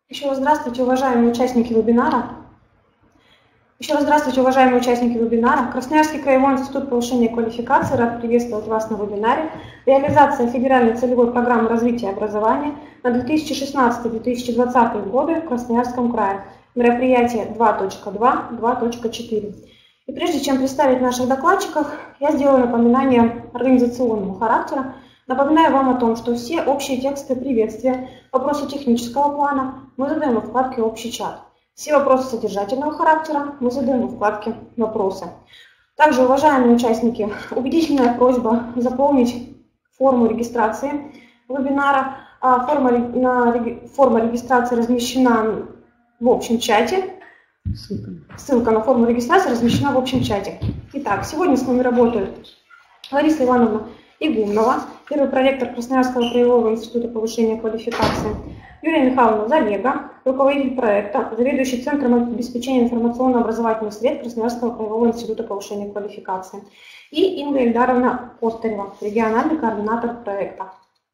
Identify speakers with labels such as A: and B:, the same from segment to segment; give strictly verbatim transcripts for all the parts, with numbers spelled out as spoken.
A: Еще раз здравствуйте, уважаемые участники вебинара. Еще раз здравствуйте, уважаемые участники вебинара. Красноярский краевой институт повышения квалификации рад приветствовать вас на вебинаре «Реализация федеральной целевой программы развития образования на две тысячи шестнадцатый — две тысячи двадцатый годы в Красноярском крае». Мероприятие два точка два — два точка четыре. И прежде чем представить наших докладчиков, я сделаю напоминание организационного характера. Напоминаю вам о том, что все общие тексты приветствия, вопросы технического плана мы задаем во вкладке «Общий чат». Все вопросы содержательного характера мы задаем во вкладке «Вопросы». Также, уважаемые участники, убедительная просьба заполнить форму регистрации вебинара. Форма, на, форма регистрации размещена в общем чате. Ссылка. Ссылка на форму регистрации размещена в общем чате. Итак, сегодня с нами работают Лариса Ивановна Игумнова, первый проректор Красноярского краевого института повышения квалификации, Юлия Михайловна Залега, руководитель проекта, заведующий Центром обеспечения информационно-образовательных средств Красноярского краевого института повышения квалификации, и Инга Ильдаровна Костарева, региональный координатор проекта.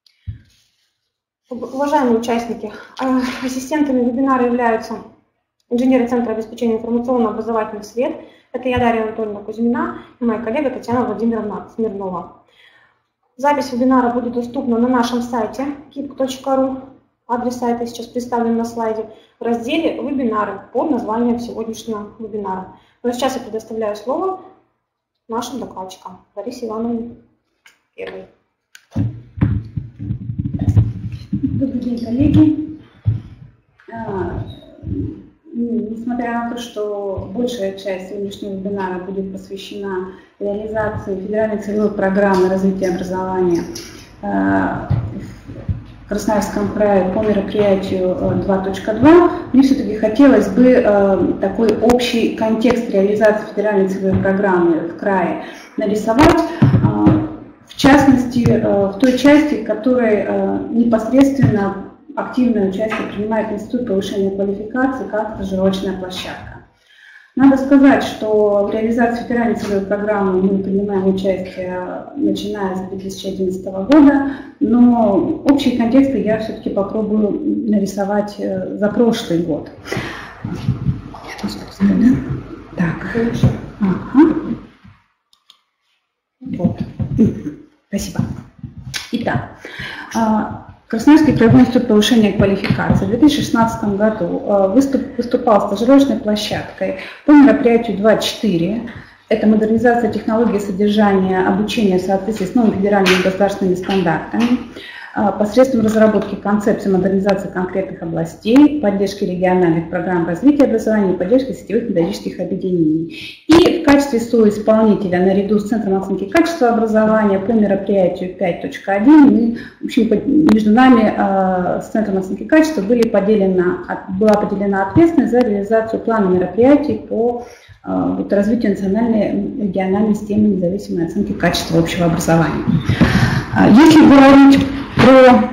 A: Уважаемые участники, ассистентами вебинара являются инженеры Центра обеспечения информационно-образовательных средств, это я, Дарья Анатольевна Кузьмина, и моя коллега Татьяна Владимировна Смирнова. Запись вебинара будет доступна на нашем сайте кип точка ру. Адрес сайта сейчас представлен на слайде в разделе «Вебинары» под названием сегодняшнего вебинара. Но сейчас я предоставляю слово нашим докладчикам. Ларисе Ивановне первой.
B: Добрый день, коллеги. Несмотря на то, что большая часть сегодняшнего вебинара будет посвящена реализации федеральной целевой программы развития образования в Красноярском крае по мероприятию два точка два, мне все-таки хотелось бы такой общий контекст реализации федеральной целевой программы в крае нарисовать, в частности, в той части, которая непосредственно активное участие принимает Институт повышения квалификации как стажировочная площадка. Надо сказать, что в реализации федеральной целевой программы мы принимаем участие начиная с две тысячи одиннадцатого года, но общие контексты я все-таки попробую нарисовать за прошлый год. Так. Ага. Вот. Спасибо. Итак. Красноярский краевой институт повышения квалификации в две тысячи шестнадцатом году выступ, выступал стажировочной площадкой по мероприятию два четыре. Это модернизация технологии содержания обучения в соответствии с новыми федеральными государственными стандартами посредством разработки концепции модернизации конкретных областей, поддержки региональных программ развития образования и поддержки сетевых методических объединений. И в качестве соисполнителя наряду с Центром оценки качества образования по мероприятию пять точка один мы, в общем, между нами э, с Центром оценки качества были поделена, была поделена ответственность за реализацию плана мероприятий по э, вот, развитию национальной региональной системы независимой оценки качества общего образования. Если говорить про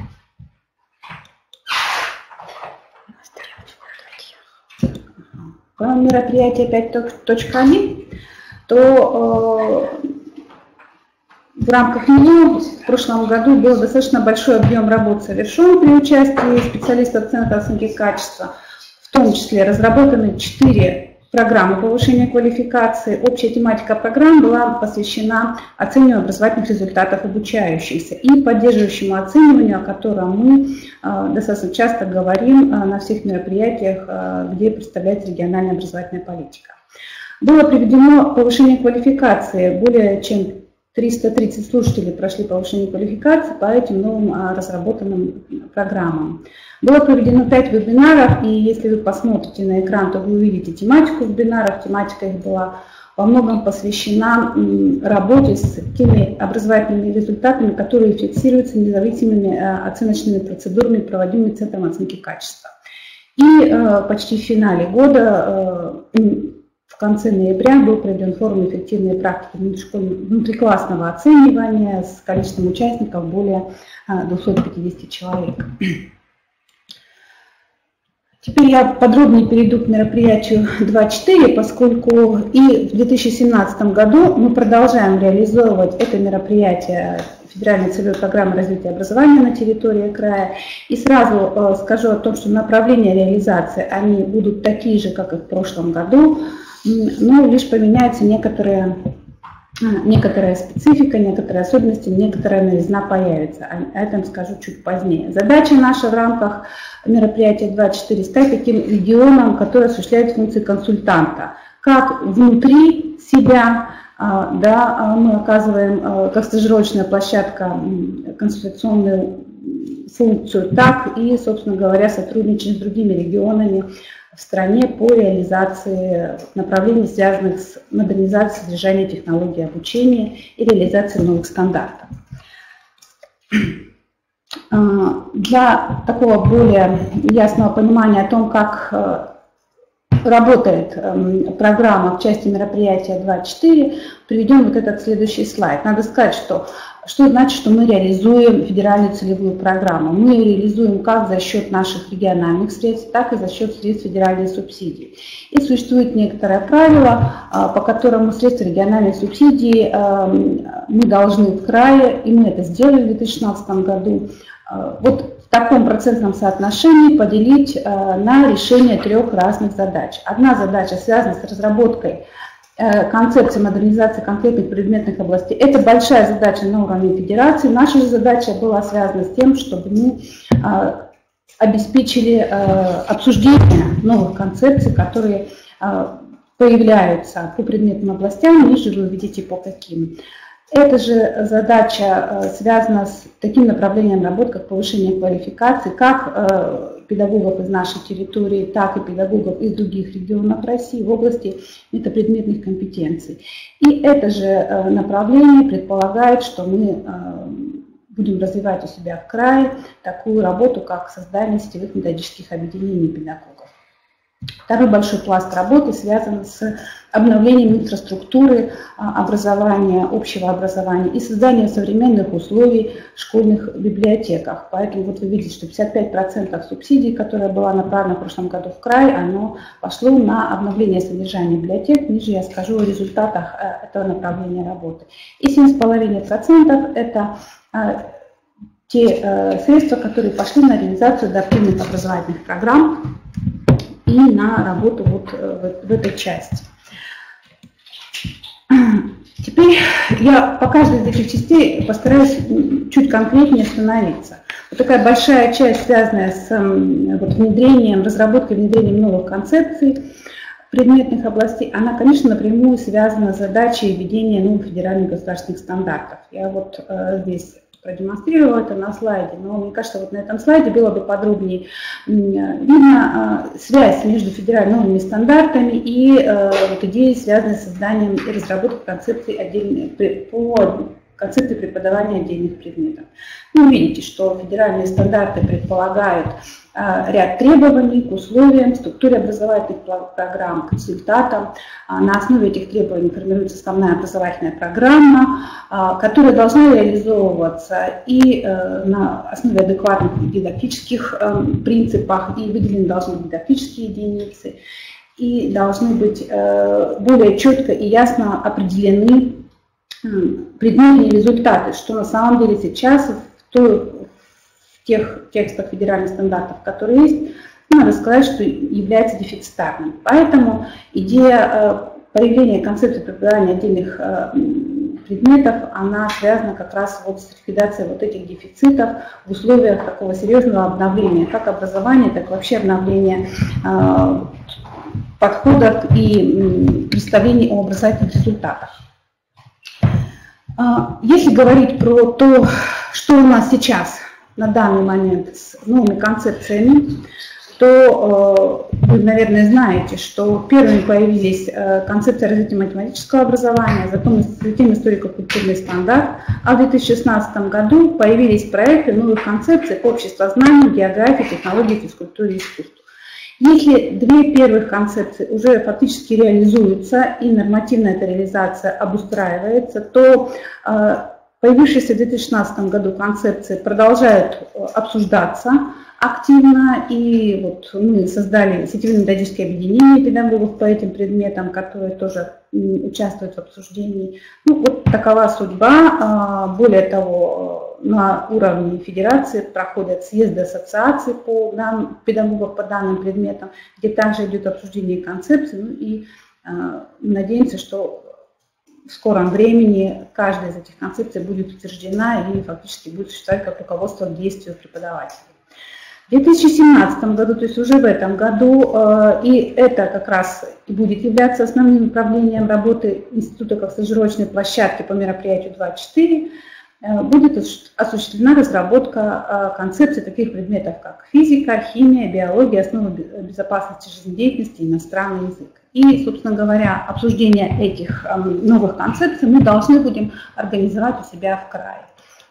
B: мероприятие пять точка один, то э, в рамках него в прошлом году был достаточно большой объем работ совершен при участии специалистов Центра оценки качества, в том числе разработаны четыре программы повышения квалификации. Общая тематика программ была посвящена оцениванию образовательных результатов обучающихся и поддерживающему оцениванию, о котором мы э, достаточно часто говорим э, на всех мероприятиях, э, где представляется региональная образовательная политика. Было проведено повышение квалификации. Более чем триста тридцать слушателей прошли повышение квалификации по этим новым э, разработанным программам. Было проведено пять вебинаров, и если вы посмотрите на экран, то вы увидите тематику вебинаров. Тематика их была во многом посвящена работе с теми образовательными результатами, которые фиксируются независимыми оценочными процедурами, проводимыми Центром оценки качества. И почти в финале года, в конце ноября, был проведен форум «Эффективные практики внутриклассного оценивания» с количеством участников более двухсот пятидесяти человек. Теперь я подробнее перейду к мероприятию два четыре, поскольку и в две тысячи семнадцатом году мы продолжаем реализовывать это мероприятие Федеральной целевой программы развития образования на территории края. И сразу э, скажу о том, что направления реализации, они будут такие же, как и в прошлом году, но лишь поменяются некоторые, некоторая специфика, некоторые особенности, некоторая новизна появится. О этом скажу чуть позднее. Задача наша в рамках мероприятия два четыре стать таким регионом, который осуществляет функции консультанта, как внутри себя. Да, мы оказываем как стажировочная площадка консультационную функцию, так и, собственно говоря, сотрудничаем с другими регионами в стране по реализации направлений, связанных с модернизацией содержания технологий обучения и реализацией новых стандартов. Для такого более ясного понимания о том, как работает э, программа в части мероприятия два четыре, приведем вот этот следующий слайд. Надо сказать, что, что значит, что мы реализуем федеральную целевую программу. Мы ее реализуем как за счет наших региональных средств, так и за счет средств федеральной субсидии. И существует некоторое правило, э, по которому средства региональной субсидии э, мы должны в крае, и мы это сделали в две тысячи шестнадцатом году, э, вот в таком процентном соотношении поделить э, на решение трех разных задач. Одна задача связана с разработкой э, концепции модернизации конкретных предметных областей. Это большая задача на уровне федерации. Наша же задача была связана с тем, чтобы мы э, обеспечили э, обсуждение новых концепций, которые э, появляются по предметным областям. Ниже вы увидите по каким. Эта же задача связана с таким направлением работы, как повышение квалификации, как педагогов из нашей территории, так и педагогов из других регионов России в области метапредметных компетенций. И это же направление предполагает, что мы будем развивать у себя в крае такую работу, как создание сетевых методических объединений педагогов. Второй большой пласт работы связан с обновлением инфраструктуры образования, общего образования и созданием современных условий в школьных библиотеках. Поэтому вот вы видите, что пятьдесят пять процентов субсидий, которая была направлена в прошлом году в край, оно пошло на обновление содержания библиотек. Ниже я скажу о результатах этого направления работы. И семь целых пять десятых процента это те средства, которые пошли на реализацию адаптивных образовательных программ и на работу вот в, в этой части. Теперь я по каждой из этих частей постараюсь чуть конкретнее остановиться. Вот такая большая часть, связанная с вот, внедрением, разработкой, внедрением новых концепций предметных областей, она, конечно, напрямую связана с задачей введения новых федеральных государственных стандартов. Я вот э, здесь продемонстрировала это на слайде, но мне кажется, вот на этом слайде было бы подробнее видно э, связь между федеральными новыми стандартами и э, вот идеей, связанной с созданием и разработкой концепций отдельных, по концепции преподавания отдельных предметов. Вы увидите, что федеральные стандарты предполагают э, ряд требований к условиям, структуре образовательных программ, к результатам. На основе этих требований формируется основная образовательная программа, которая должна реализовываться и на основе адекватных дидактических принципов, и выделены должны быть дидактические единицы, и должны быть более четко и ясно определены предметные результаты, что на самом деле сейчас в, той, в тех текстах федеральных стандартов, которые есть, надо сказать, что является дефицитарным. Поэтому идея появления концепции преподавания отдельных предметов, она связана как раз вот с ликвидацией вот этих дефицитов в условиях такого серьезного обновления, как образования, так и вообще обновления подходов и представлений о образовательных результатах. Если говорить про то, что у нас сейчас на данный момент с новыми концепциями, то вы, наверное, знаете, что первыми появились концепции развития математического образования, затем, затем историко-культурный стандарт, а в две тысячи шестнадцатом году появились проекты новых концепций общества знаний, географии, технологии, физкультуры и искусства. Если две первых концепции уже фактически реализуются и нормативная эта реализация обустраивается, то появившиеся в две тысячи шестнадцатом году концепции продолжают обсуждаться, активно, и вот мы создали сетевое методическое объединение педагогов по этим предметам, которые тоже участвуют в обсуждении. Ну, вот такова судьба. Более того, на уровне федерации проходят съезды ассоциаций по данным, педагогов по данным предметам, где также идет обсуждение концепций, ну, и надеемся, что в скором времени каждая из этих концепций будет утверждена и фактически будет существовать как руководство к действию преподавателей. В две тысячи семнадцатом году, то есть уже в этом году, и это как раз и будет являться основным направлением работы Института как стажировочной площадки по мероприятию двадцать четыре, будет осуществлена разработка концепций таких предметов, как физика, химия, биология, основы безопасности жизнедеятельности, иностранный язык. И, собственно говоря, обсуждение этих новых концепций мы должны будем организовать у себя в крае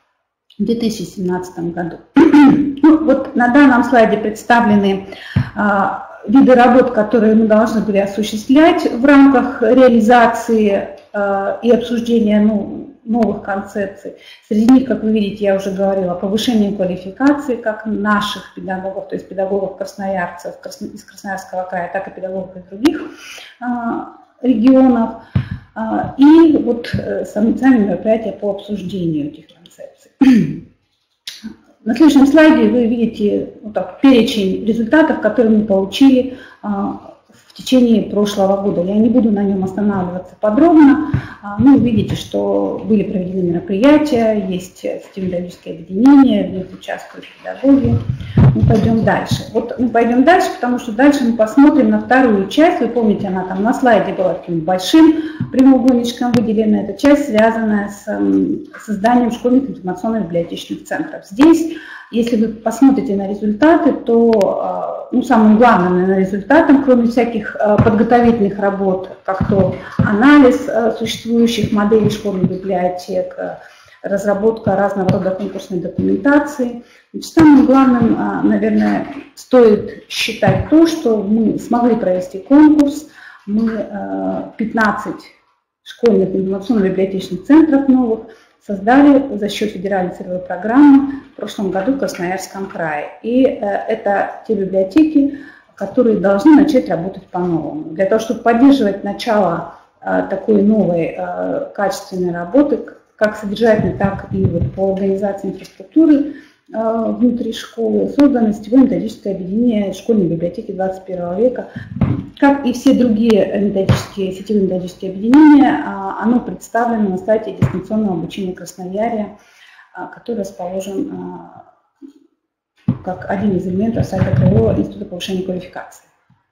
B: в две тысячи семнадцатом году. Ну, вот на данном слайде представлены а, виды работ, которые мы должны были осуществлять в рамках реализации а, и обсуждения ну, новых концепций. Среди них, как вы видите, я уже говорила, повышение квалификации как наших педагогов, то есть педагогов красноярцев из Красноярского края, так и педагогов из других а, регионов. А, и вот сами, сами мероприятия по обсуждению этих концепций. На следующем слайде вы видите вот так, перечень результатов, которые мы получили а, в течение прошлого года. Я не буду на нем останавливаться подробно. А, ну, вы видите, что были проведены мероприятия, есть сетевое-методическое объединение, в них участвуют педагоги. Мы пойдем дальше. Вот мы пойдем дальше, потому что дальше мы посмотрим на вторую часть. Вы помните, она там на слайде была таким большим прямоугольничком выделена. Эта часть, связанная с созданием школьных информационных библиотечных центров. Здесь, если вы посмотрите на результаты, то ну, самым главным наверное, результатом, кроме всяких подготовительных работ, как то анализ существующих моделей школьных библиотек, разработка разного рода конкурсной документации. Самым главным, наверное, стоит считать то, что мы смогли провести конкурс, мы пятнадцать школьных информационно-библиотечных центров новых создали за счет федеральной целевой программы в прошлом году в Красноярском крае. И это те библиотеки, которые должны начать работать по-новому. Для того, чтобы поддерживать начало такой новой качественной работы, как содержательной, так и вот по организации инфраструктуры внутри школы, создано сетевое методическое объединение школьной библиотеки двадцать первого века. Как и все другие методические, сетевые методические объединения, оно представлено на сайте дистанционного обучения Красноярья, который расположен как один из элементов сайта Краевого института повышения квалификации.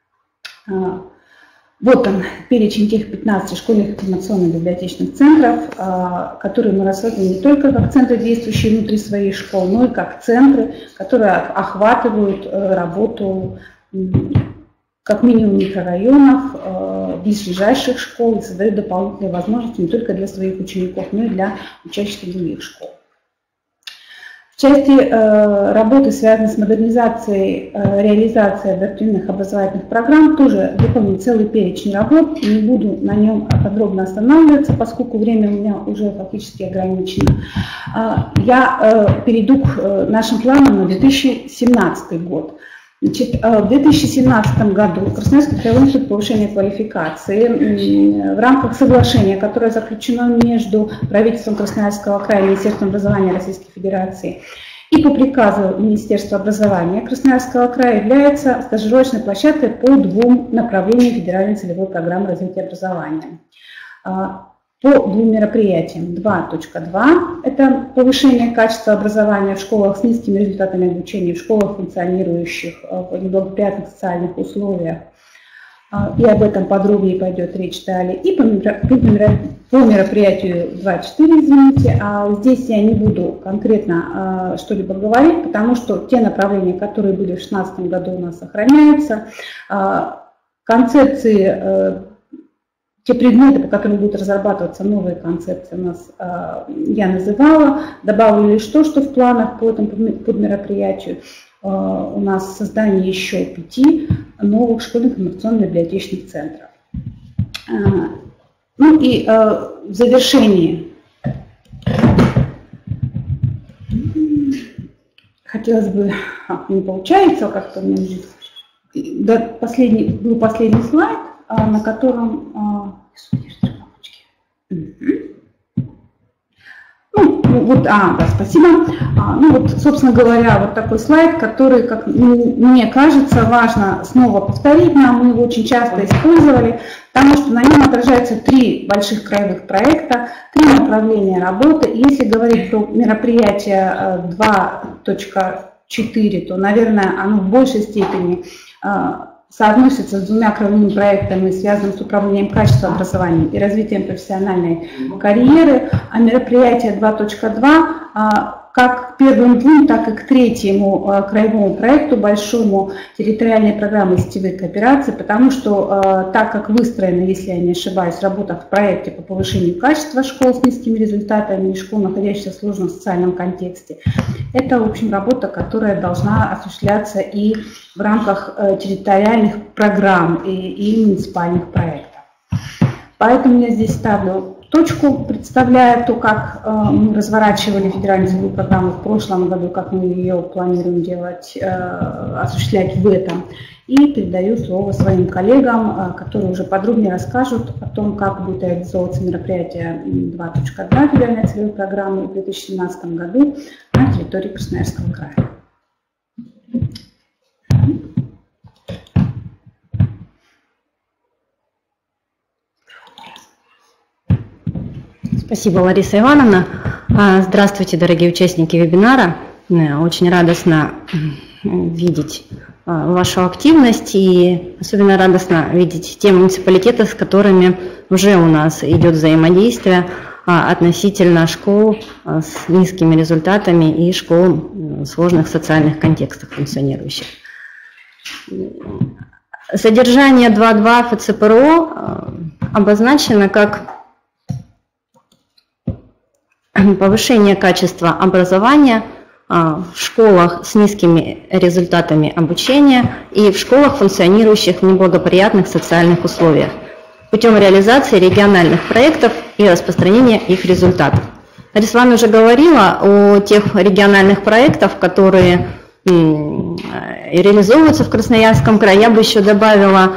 B: Вот он, перечень тех пятнадцати школьных информационных библиотечных центров, которые мы рассматриваем не только как центры, действующие внутри своей школы, но и как центры, которые охватывают работу как минимум микрорайонов, близлежащих школ и создают дополнительные возможности не только для своих учеников, но и для учащихся других школ. В части э, работы, связанной с модернизацией, э, реализацией адаптивных образовательных программ, тоже выполнен целый перечень работ. Не буду на нем подробно останавливаться, поскольку время у меня уже фактически ограничено. Э, я э, перейду к э, нашим планам на две тысячи семнадцатый год. Значит, в две тысячи семнадцатом году Красноярский краевой институт повышения квалификации в рамках соглашения, которое заключено между правительством Красноярского края и Министерством образования Российской Федерации и по приказу Министерства образования Красноярского края, является стажировочной площадкой по двум направлениям федеральной целевой программы развития образования. По двум мероприятиям. два точка два – это повышение качества образования в школах с низкими результатами обучения, в школах, функционирующих в неблагоприятных социальных условиях. И об этом подробнее пойдет речь далее. И по мероприятию два четыре, извините, а здесь я не буду конкретно что-либо говорить, потому что те направления, которые были в две тысячи шестнадцатом году, у нас сохраняются. Концепции, те предметы, по которым будут разрабатываться новые концепции, у нас я называла. Добавлю лишь то, что в планах по этому подмероприятию у нас создание еще пяти новых школьных информационно-библиотечных центров. Ну и в завершении хотела хотелось бы, а, не получается, как-то у меня будет. Да, последний, был последний слайд, а, на котором... А, ну, вот, а, да, спасибо. А, ну вот, собственно говоря, вот такой слайд, который, как мне кажется, важно снова повторить нам, мы его очень часто использовали, потому что на нем отражаются три больших краевых проекта, три направления работы. Если говорить про мероприятие два точка четыре, то, наверное, оно в большей степени соотносится с двумя краевыми проектами, связанными с управлением качества образования и развитием профессиональной карьеры, а мероприятие два точка два как к первым двум, так и к третьему краевому проекту, большому, территориальной программы сетевой кооперации, потому что так как выстроена, если я не ошибаюсь, работа в проекте по повышению качества школ с низкими результатами и школ, находящихся в сложном социальном контексте, это, в общем, работа, которая должна осуществляться и в рамках территориальных программ и, и муниципальных проектов. Поэтому я здесь ставлю точку, представляя то, как э, мы разворачивали федеральную целевую программу в прошлом году, как мы ее планируем делать, э, осуществлять в этом. И передаю слово своим коллегам, э, которые уже подробнее расскажут о том, как будет реализовываться мероприятие два точка два федеральной целевой программы в две тысячи семнадцатом году на территории Красноярского края.
C: Спасибо, Лариса Ивановна. Здравствуйте, дорогие участники вебинара. Очень радостно видеть вашу активность и особенно радостно видеть те муниципалитеты, с которыми уже у нас идет взаимодействие относительно школ с низкими результатами и школ в сложных социальных контекстах функционирующих. Содержание два точка два эф цэ пэ эр о обозначено как повышение качества образования в школах с низкими результатами обучения и в школах, функционирующих в неблагоприятных социальных условиях, путем реализации региональных проектов и распространения их результатов. Я с вами уже говорила о тех региональных проектах, которые реализовываются в Красноярском крае. Я бы еще добавила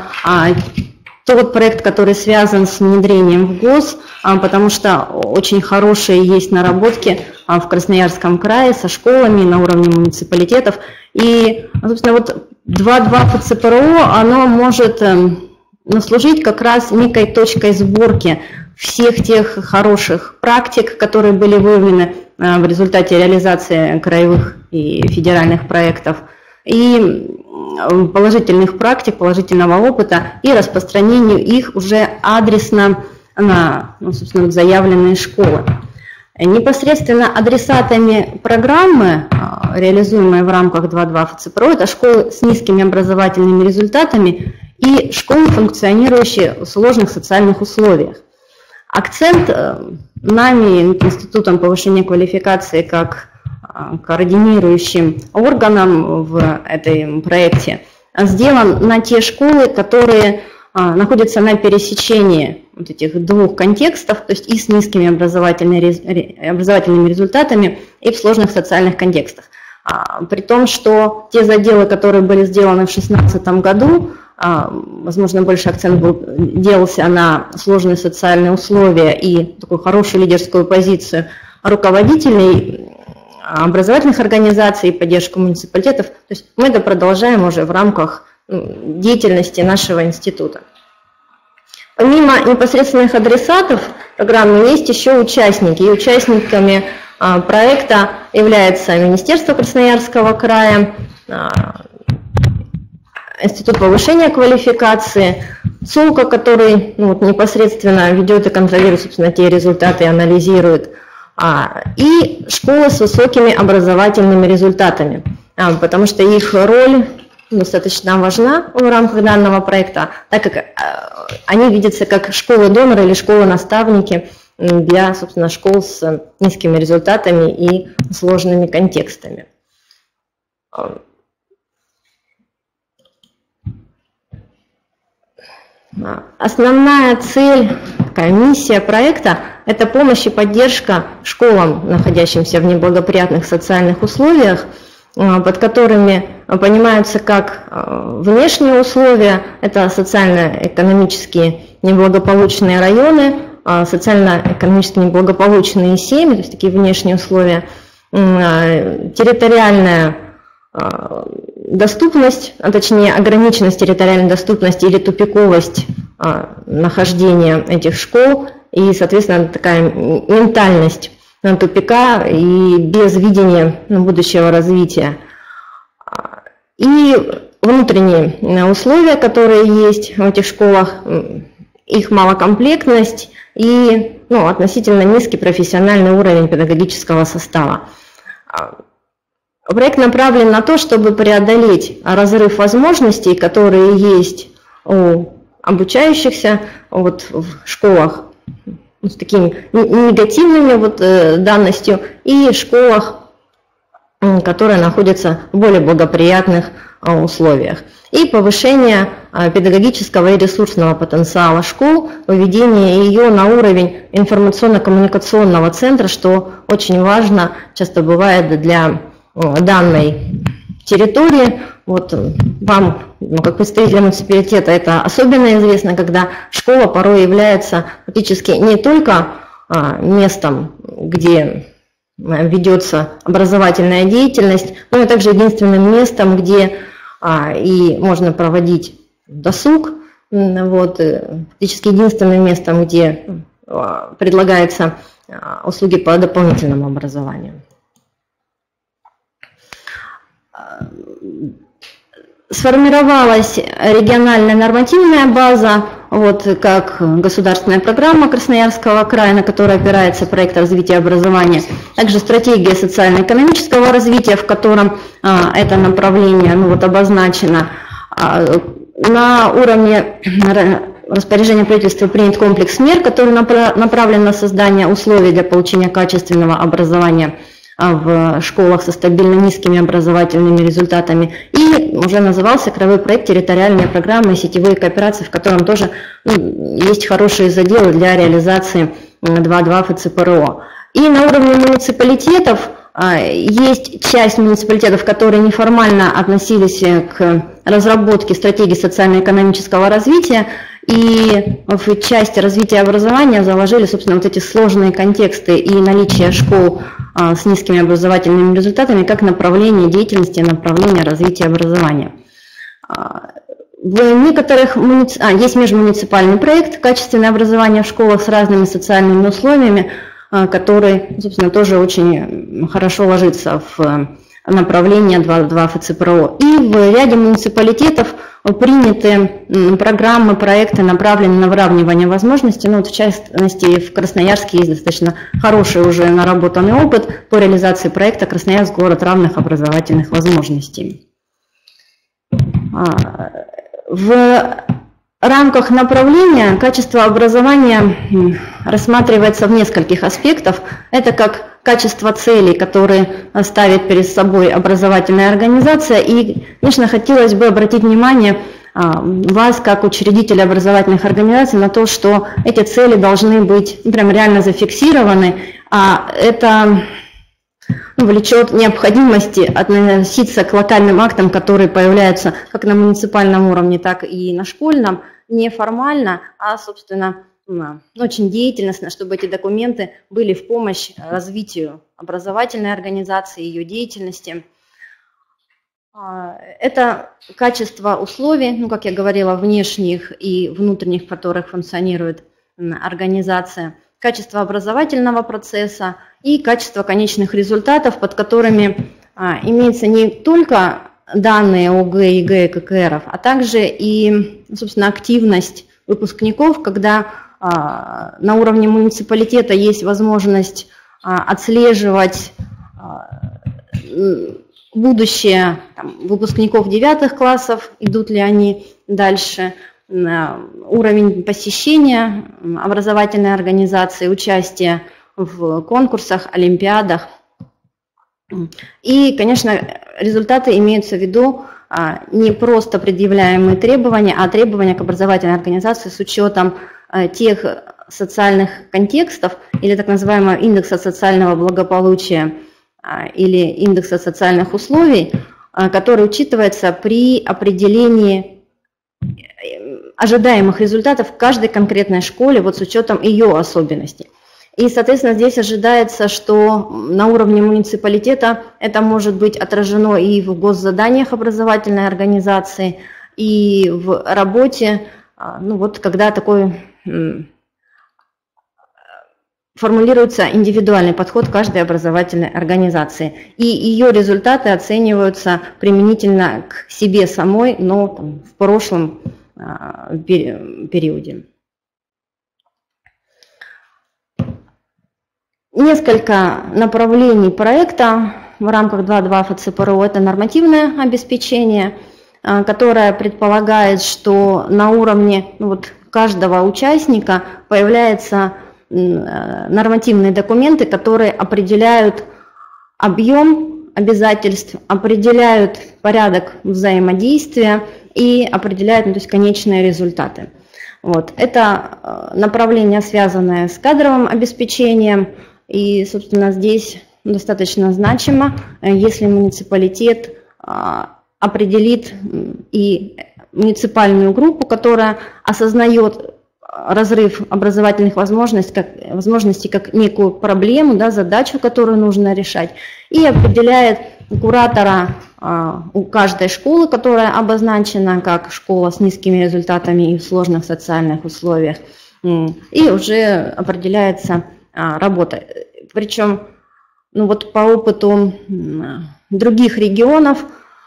C: тот проект, который связан с внедрением в ГОС, потому что очень хорошие есть наработки в Красноярском крае со школами на уровне муниципалитетов. И, собственно, вот два точка два эф цэ пэ эр о, оно может служить как раз некой точкой сборки всех тех хороших практик, которые были выявлены в результате реализации краевых и федеральных проектов, и положительных практик, положительного опыта и распространению их уже адресно на, ну, собственно, заявленные школы. Непосредственно адресатами программы, реализуемой в рамках два точка два эф цэ пэ эр о, это школы с низкими образовательными результатами и школы, функционирующие в сложных социальных условиях. Акцент нами, Институтом повышения квалификации, как координирующим органом в этом проекте, сделан на те школы, которые находятся на пересечении вот этих двух контекстов, то есть и с низкими образовательными, образовательными результатами, и в сложных социальных контекстах. При том, что те заделы, которые были сделаны в две тысячи шестнадцатом году, возможно, больше акцент был, делался на сложные социальные условия и такую хорошую лидерскую позицию руководителей образовательных организаций и поддержку муниципалитетов. То есть мы это продолжаем уже в рамках деятельности нашего института. Помимо непосредственных адресатов программы есть еще участники. И участниками проекта является Министерство Красноярского края, Институт повышения квалификации, ЦУЛКа, который ну, вот, непосредственно ведет и контролирует, собственно, те результаты и анализирует, и школы с высокими образовательными результатами, потому что их роль достаточно важна в рамках данного проекта, так как они видятся как школы-доноры или школы-наставники для, собственно, школ с низкими результатами и сложными контекстами. Основная цель, такая миссия проекта – это помощь и поддержка школам, находящимся в неблагоприятных социальных условиях, под которыми понимаются как внешние условия, это социально-экономически неблагополучные районы, социально-экономически неблагополучные семьи, то есть такие внешние условия, территориальная доступность, а точнее ограниченность территориальной доступности или тупиковость нахождения этих школ и, соответственно, такая ментальность тупика и без видения будущего развития. И внутренние условия, которые есть в этих школах, их малокомплектность и ну, относительно низкий профессиональный уровень педагогического состава. Проект направлен на то, чтобы преодолеть разрыв возможностей, которые есть у обучающихся вот, в школах с такими негативными вот, данностью и школах, которые находятся в более благоприятных условиях. И повышение педагогического и ресурсного потенциала школ, выведение ее на уровень информационно-коммуникационного центра, что очень важно, часто бывает для данной территории. Вот вам, ну, как представителям муниципалитета, это особенно известно, когда школа порой является фактически не только местом, где ведется образовательная деятельность, но и также единственным местом, где и можно проводить досуг, вот, фактически единственным местом, где предлагаются услуги по дополнительному образованию. Сформировалась региональная нормативная база, вот, как государственная программа Красноярского края, на которой опирается проект развития образования, также стратегия социально-экономического развития, в котором а, это направление ну, вот, обозначено. А, на уровне распоряжения правительства принят комплекс мер, который направлен на создание условий для получения качественного образования в школах со стабильно низкими образовательными результатами. И уже назывался краевой проект территориальные программы и сетевые кооперации, в котором тоже ну, есть хорошие заделы для реализации два два эф цэ пэ эр о. И на уровне муниципалитетов есть часть муниципалитетов, которые неформально относились к разработке стратегии социально-экономического развития, и в части развития образования заложили, собственно, вот эти сложные контексты и наличие школ с низкими образовательными результатами как направление деятельности, направление развития образования. В некоторых муници... а, есть межмуниципальный проект «Качественное образование в школах с разными социальными условиями», который, собственно, тоже очень хорошо ложится в направление два два эф цэ пэ эр о. И в ряде муниципалитетов приняты программы, проекты, направленные на выравнивание возможностей. Ну, вот в частности, в Красноярске есть достаточно хороший уже наработанный опыт по реализации проекта «Красноярск. Город равных образовательных возможностей». В рамках направления качество образования рассматривается в нескольких аспектах. Это как качество целей, которые ставит перед собой образовательная организация. И, конечно, хотелось бы обратить внимание вас, как учредителя образовательных организаций, на то, что эти цели должны быть прям реально зафиксированы, а это влечет необходимости относиться к локальным актам, которые появляются как на муниципальном уровне, так и на школьном, неформально, а, собственно, очень деятельностно, чтобы эти документы были в помощь развитию образовательной организации, ее деятельности. Это качество условий, ну, как я говорила, внешних и внутренних, в которых функционирует организация, качество образовательного процесса и качество конечных результатов, под которыми а, имеются не только данные ОГЭ, ЕГЭ, ка ка эров, а также и, собственно, активность выпускников, когда а, на уровне муниципалитета есть возможность а, отслеживать а, будущее там, выпускников девятых классов, идут ли они дальше, уровень посещения образовательной организации, участие в конкурсах, олимпиадах. И, конечно, результаты имеются в виду не просто предъявляемые требования, а требования к образовательной организации с учетом тех социальных контекстов или так называемого индекса социального благополучия или индекса социальных условий, который учитывается при определении ожидаемых результатов в каждой конкретной школе, вот с учетом ее особенностей. И, соответственно, здесь ожидается, что на уровне муниципалитета это может быть отражено и в госзаданиях образовательной организации, и в работе, ну вот когда такой формулируется индивидуальный подход каждой образовательной организации. И ее результаты оцениваются применительно к себе самой, но там, в прошлом а, периоде. Несколько направлений проекта в рамках два точка два эф цэ пэ эр о. Это нормативное обеспечение, которое предполагает, что на уровне ну, вот, каждого участника появляются нормативные документы, которые определяют объем обязательств, определяют порядок взаимодействия и определяют ну, то есть, конечные результаты. Вот. Это направление, связанное с кадровым обеспечением, и, собственно, здесь достаточно значимо, если муниципалитет определит и муниципальную группу, которая осознает разрыв образовательных возможностей как, возможностей как некую проблему, да, задачу, которую нужно решать, и определяет куратора а, у каждой школы, которая обозначена как школа с низкими результатами и в сложных социальных условиях, и уже определяется а, работа. Причем ну вот по опыту других регионов,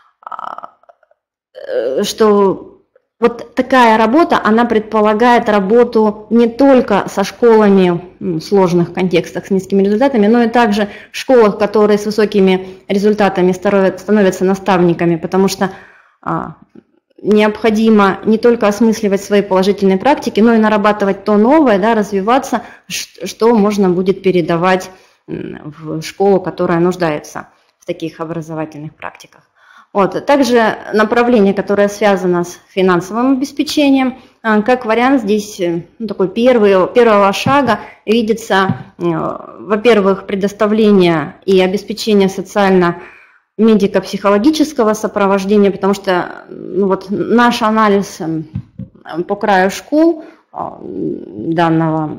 C: что вот такая работа, она предполагает работу не только со школами в сложных контекстах с низкими результатами, но и также в школах, которые с высокими результатами становятся наставниками, потому что а, необходимо не только осмысливать свои положительные практики, но и нарабатывать то новое, да, развиваться, что можно будет передавать в школу, которая нуждается в таких образовательных практиках. Вот. Также направление, которое связано с финансовым обеспечением, как вариант здесь ну, такой первый, первого шага видится, во-первых, предоставление и обеспечение социально-медико-психологического сопровождения, потому что ну, вот наш анализ по краю школ данного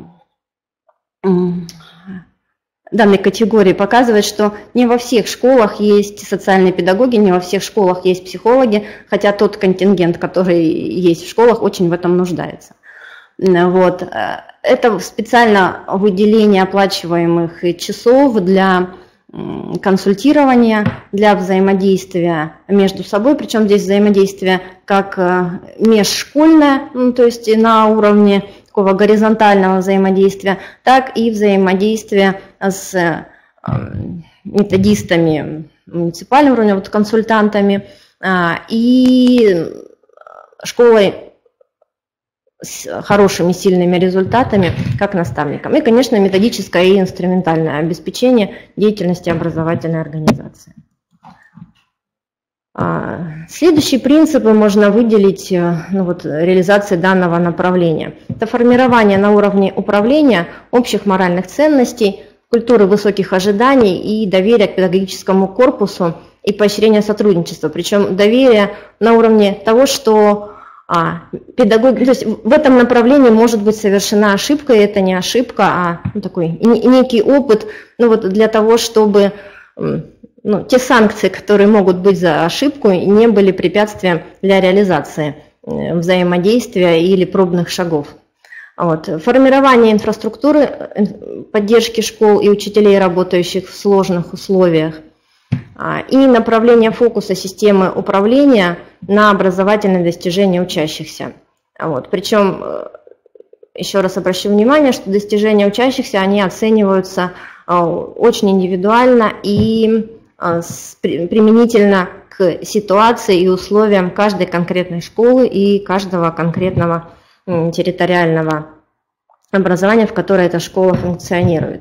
C: данной категории показывает, что не во всех школах есть социальные педагоги, не во всех школах есть психологи, хотя тот контингент, который есть в школах, очень в этом нуждается. Вот. Это специально выделение оплачиваемых часов для консультирования, для взаимодействия между собой, причем здесь взаимодействие как межшкольное, ну, то есть на уровне такого горизонтального взаимодействия, так и взаимодействия с методистами муниципального уровня, вот консультантами и школой с хорошими, сильными результатами, как наставником. И, конечно, методическое и инструментальное обеспечение деятельности образовательной организации. Следующие принципы можно выделить ну, вот, реализации данного направления. Это формирование на уровне управления общих моральных ценностей, культуры высоких ожиданий и доверия к педагогическому корпусу и поощрение сотрудничества. Причем доверие на уровне того, что а, педагоги, то есть в этом направлении может быть совершена ошибка, и это не ошибка, а ну, такой некий опыт ну, вот, для того, чтобы ну, те санкции, которые могут быть за ошибку, не были препятствием для реализации взаимодействия или пробных шагов. Вот. Формирование инфраструктуры поддержки школ и учителей, работающих в сложных условиях. И направление фокуса системы управления на образовательные достижения учащихся. Вот. Причем, еще раз обращу внимание, что достижения учащихся, они оцениваются очень индивидуально и применительно к ситуации и условиям каждой конкретной школы и каждого конкретного территориального образования, в которой эта школа функционирует.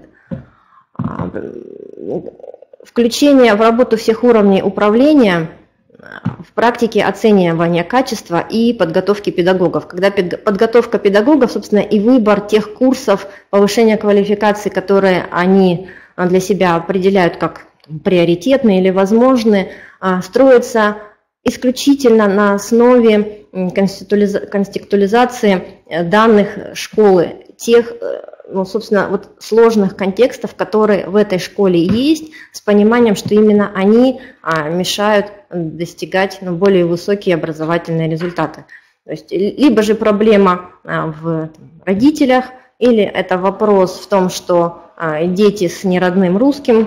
C: Включение в работу всех уровней управления в практике оценивания качества и подготовки педагогов. Когда подготовка педагогов, собственно, и выбор тех курсов повышения квалификации, которые они для себя определяют как приоритетны или возможны, строятся исключительно на основе контекстуализации данных школы, тех, ну, собственно, вот сложных контекстов, которые в этой школе есть, с пониманием, что именно они мешают достигать, ну, более высокие образовательные результаты. То есть либо же проблема в родителях, или это вопрос в том, что дети с неродным русским,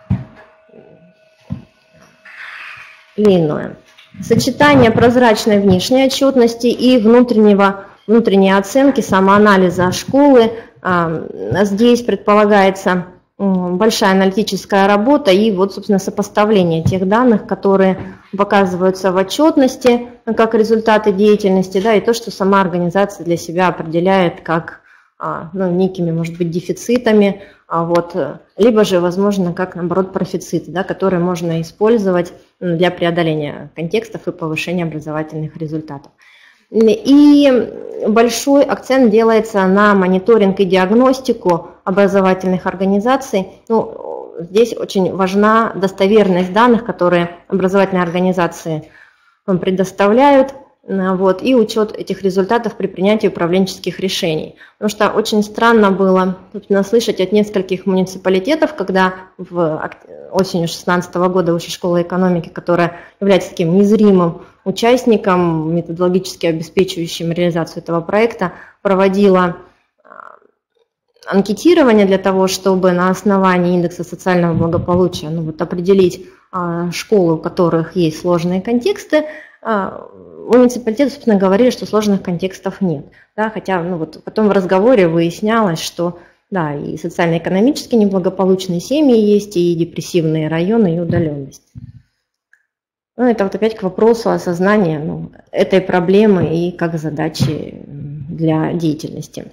C: или иное. Сочетание прозрачной внешней отчетности и внутреннего, внутренней оценки, самоанализа школы. Здесь предполагается большая аналитическая работа и вот, собственно, сопоставление тех данных, которые показываются в отчетности как результаты деятельности, да, и то, что сама организация для себя определяет как, ну, некими, может быть, дефицитами, вот, либо же, возможно, как, наоборот, профициты, да, которые можно использовать для преодоления контекстов и повышения образовательных результатов. И большой акцент делается на мониторинг и диагностику образовательных организаций. Ну, здесь очень важна достоверность данных, которые образовательные организации предоставляют, вот, и учет этих результатов при принятии управленческих решений. Потому что очень странно было, собственно, слышать от нескольких муниципалитетов, когда в осенью две тысячи шестнадцатого года Высшая школа экономики, которая является таким незримым участником, методологически обеспечивающим реализацию этого проекта, проводила анкетирование для того, чтобы на основании индекса социального благополучия, ну, вот, определить школы, у которых есть сложные контексты. Муниципалитеты, собственно, говорили, что сложных контекстов нет. Да, хотя, ну, вот, потом в разговоре выяснялось, что да, и социально-экономически неблагополучные семьи есть, и депрессивные районы, и удаленность. Ну, это вот опять к вопросу осознания, ну, этой проблемы и как задачи для деятельности.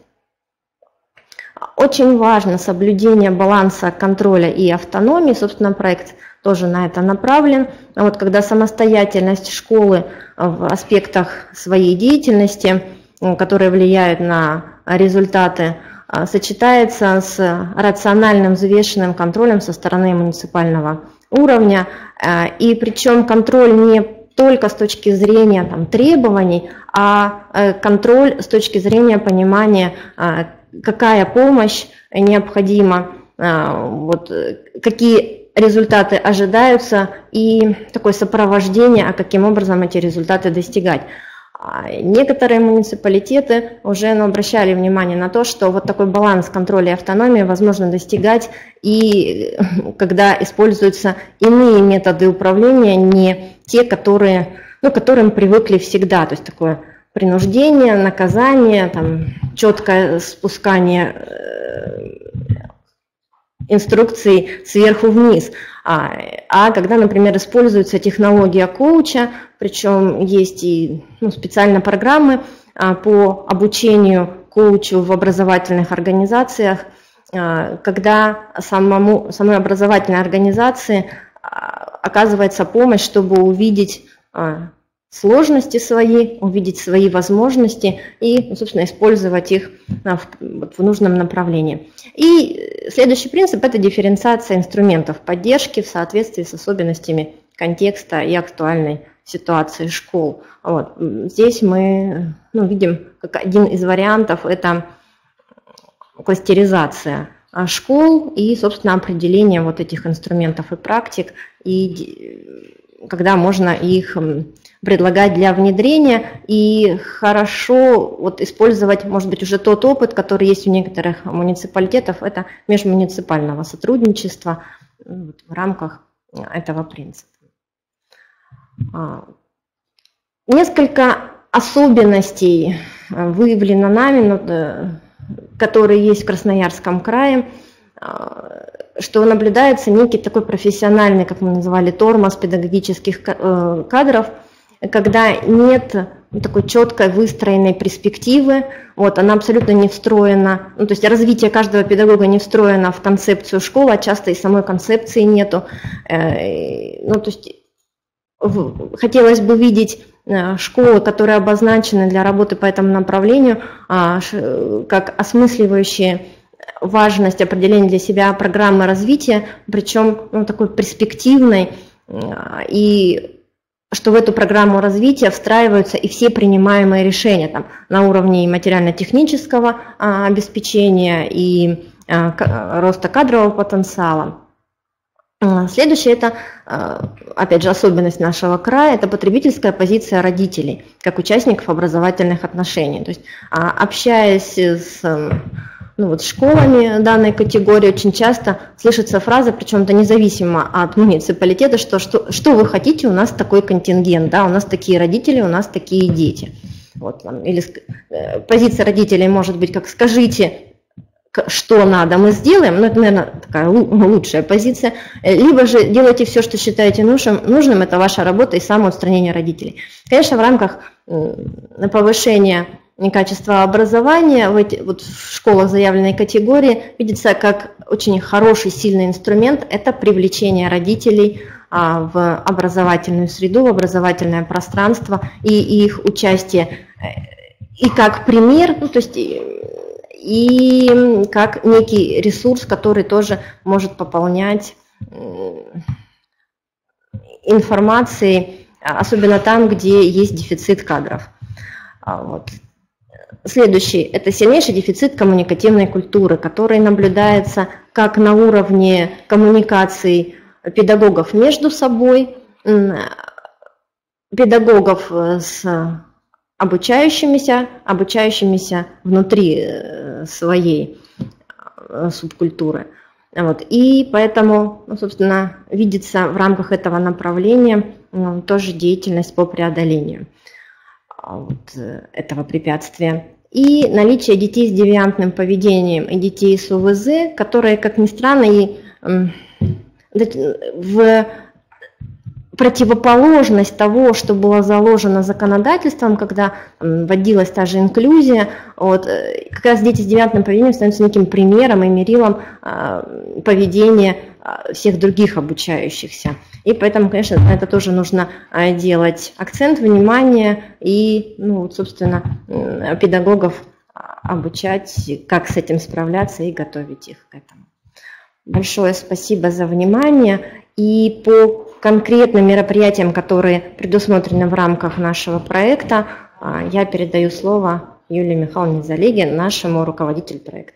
C: Очень важно соблюдение баланса контроля и автономии. Собственно, проект тоже на это направлен. Вот когда самостоятельность школы в аспектах своей деятельности, которые влияют на результаты, сочетается с рациональным взвешенным контролем со стороны муниципального уровня. И причем контроль не только с точки зрения там, требований, а контроль с точки зрения понимания, какая помощь необходима, вот, какие результаты ожидаются и такое сопровождение, а каким образом эти результаты достигать. Некоторые муниципалитеты уже, ну, обращали внимание на то, что вот такой баланс контроля и автономии возможно достигать и когда используются иные методы управления, не те, которые, ну, к которым привыкли всегда, то есть такое принуждение, наказание, там, четкое спускание инструкций сверху вниз. А, а когда, например, используется технология коуча, причем есть и, ну, специальные программы а, по обучению коучу в образовательных организациях, а, когда самому, самой образовательной организации а, оказывается помощь, чтобы увидеть а, сложности свои, увидеть свои возможности и, собственно, использовать их в нужном направлении. И следующий принцип – это дифференциация инструментов поддержки в соответствии с особенностями контекста и актуальной ситуации школ. Вот. Здесь мы, ну, видим, как один из вариантов – это кластеризация школ и, собственно, определение вот этих инструментов и практик, и когда можно их предлагать для внедрения, и хорошо вот использовать, может быть, уже тот опыт, который есть у некоторых муниципалитетов, это межмуниципального сотрудничества вот, в рамках этого принципа. Несколько особенностей выявлено нами, которые есть в Красноярском крае, что наблюдается некий такой профессиональный, как мы называли, тормоз педагогических кадров, когда нет такой четкой выстроенной перспективы, вот, она абсолютно не встроена, ну, то есть развитие каждого педагога не встроено в концепцию школы, а часто и самой концепции нету. Ну, то есть хотелось бы видеть школы, которые обозначены для работы по этому направлению, как осмысливающие важность определения для себя программы развития, причем ну, такой перспективной, и что в эту программу развития встраиваются и все принимаемые решения там, на уровне материально-технического а, обеспечения и а, роста кадрового потенциала. Следующее – это, опять же, особенность нашего края, это потребительская позиция родителей, как участников образовательных отношений. То есть, общаясь с ну, вот, школами данной категории, очень часто слышится фраза, причем это независимо от муниципалитета, что, что, что вы хотите, у нас такой контингент, да, у нас такие родители, у нас такие дети. Вот, или позиция родителей может быть как «скажите, что надо, мы сделаем», ну это, наверное, такая лучшая позиция, либо же делайте все, что считаете нужным, нужным, это ваша работа и самоустранение родителей. Конечно, в рамках повышения качества образования в, эти, вот в школах заявленной категории видится как очень хороший, сильный инструмент, это привлечение родителей в образовательную среду, в образовательное пространство и их участие и как пример, ну, то есть и как некий ресурс, который тоже может пополнять информацией, особенно там, где есть дефицит кадров. Вот. Следующий – это сильнейший дефицит коммуникативной культуры, который наблюдается как на уровне коммуникаций педагогов между собой, педагогов с обучающимися, обучающимися внутри своей субкультуры. Вот. И поэтому, ну, собственно, видится в рамках этого направления ну, тоже деятельность по преодолению вот, этого препятствия. И наличие детей с девиантным поведением и детей с УВЗ, которые, как ни странно, и в противоположность того, что было заложено законодательством, когда вводилась та же инклюзия, вот, как раз дети с девиантным поведением становятся неким примером и мерилом поведения всех других обучающихся. И поэтому, конечно, на это тоже нужно делать акцент, внимание и, ну, собственно, педагогов обучать, как с этим справляться и готовить их к этому. Большое спасибо за внимание. И по конкретным мероприятиям, которые предусмотрены в рамках нашего проекта, я передаю слово Юлии Михайловне Залеге, нашему руководителю проекта.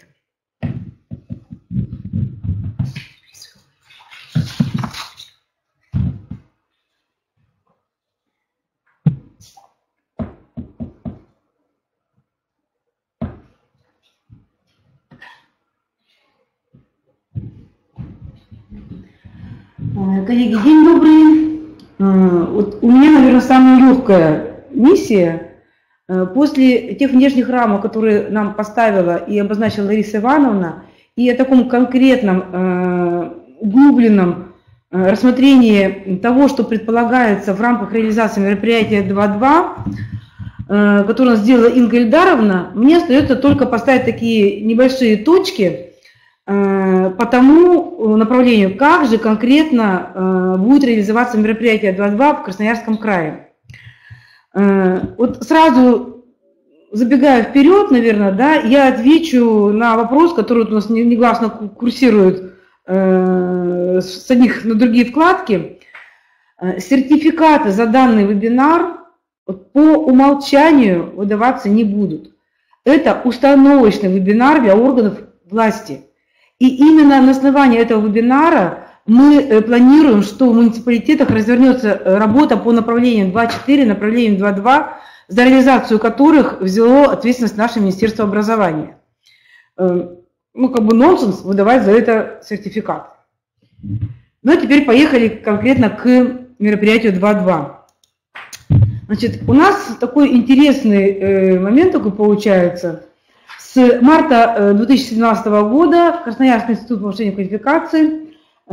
D: Коллеги, день добрый. Вот у меня, наверное, самая легкая миссия. После тех внешних рамок, которые нам поставила и обозначила Лариса Ивановна, и о таком конкретном, углубленном рассмотрении того, что предполагается в рамках реализации мероприятия два два, которое сделала Инга Ильдаровна, мне остается только поставить такие небольшие точки по тому направлению, как же конкретно будет реализоваться мероприятие два два в Красноярском крае. Вот сразу забегая вперед, наверное, да, я отвечу на вопрос, который у нас негласно курсирует с одних на другие вкладки. Сертификаты за данный вебинар по умолчанию выдаваться не будут. Это установочный вебинар для органов власти. И именно на основании этого вебинара мы планируем, что в муниципалитетах развернется работа по направлениям два четыре, направлениям два два, за реализацию которых взяло ответственность наше Министерство образования. Ну, как бы нонсенс выдавать за это сертификат. Ну, а теперь поехали конкретно к мероприятию два два. Значит, у нас такой интересный момент такой получается. С марта две тысячи семнадцатого года Красноярский институт повышения квалификации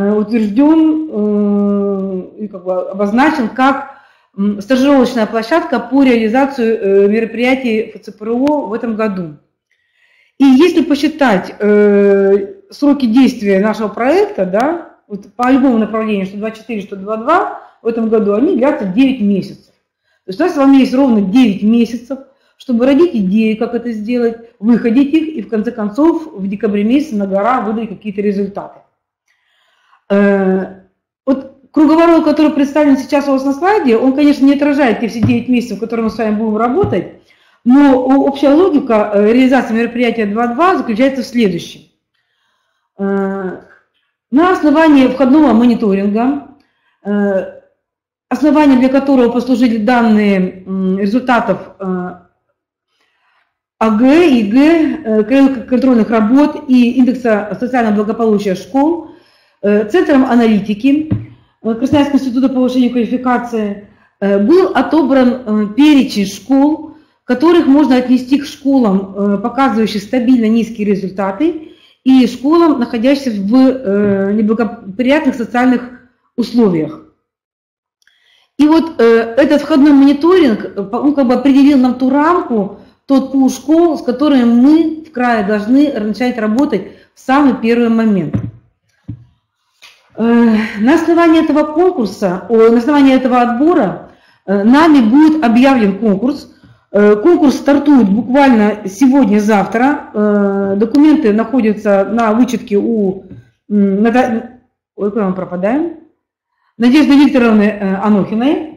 D: утвержден и как бы обозначен как стажировочная площадка по реализации мероприятий ФЦПРО в этом году. И если посчитать сроки действия нашего проекта, да, вот по любому направлению, что два четыре, что два два, в этом году они длятся девять месяцев. То есть у нас с вами есть ровно девять месяцев, чтобы родить идеи, как это сделать, выходить их и в конце концов в декабре месяце на гора выдать какие-то результаты. Вот круговорот, который представлен сейчас у вас на слайде, он, конечно, не отражает те все девять месяцев, в которые мы с вами будем работать, но общая логика реализации мероприятия два точка два заключается в следующем. На основании входного мониторинга, основанием для которого послужили данные результатов АГ, ЕГЭ, контрольных работ и индекса социального благополучия школ, Центром аналитики Красноярского института повышения квалификации был отобран перечень школ, которых можно отнести к школам, показывающим стабильно низкие результаты, и школам, находящихся в неблагоприятных социальных условиях. И вот этот входной мониторинг, он как бы определил нам ту рамку, тот пул школ, с которыми мы в крае должны начать работать в самый первый момент. На основании этого конкурса, на основании этого отбора нами будет объявлен конкурс. Конкурс стартует буквально сегодня-завтра. Документы находятся на вычетке у Ой, куда мы пропадаем? Надежды Викторовны Анохиной.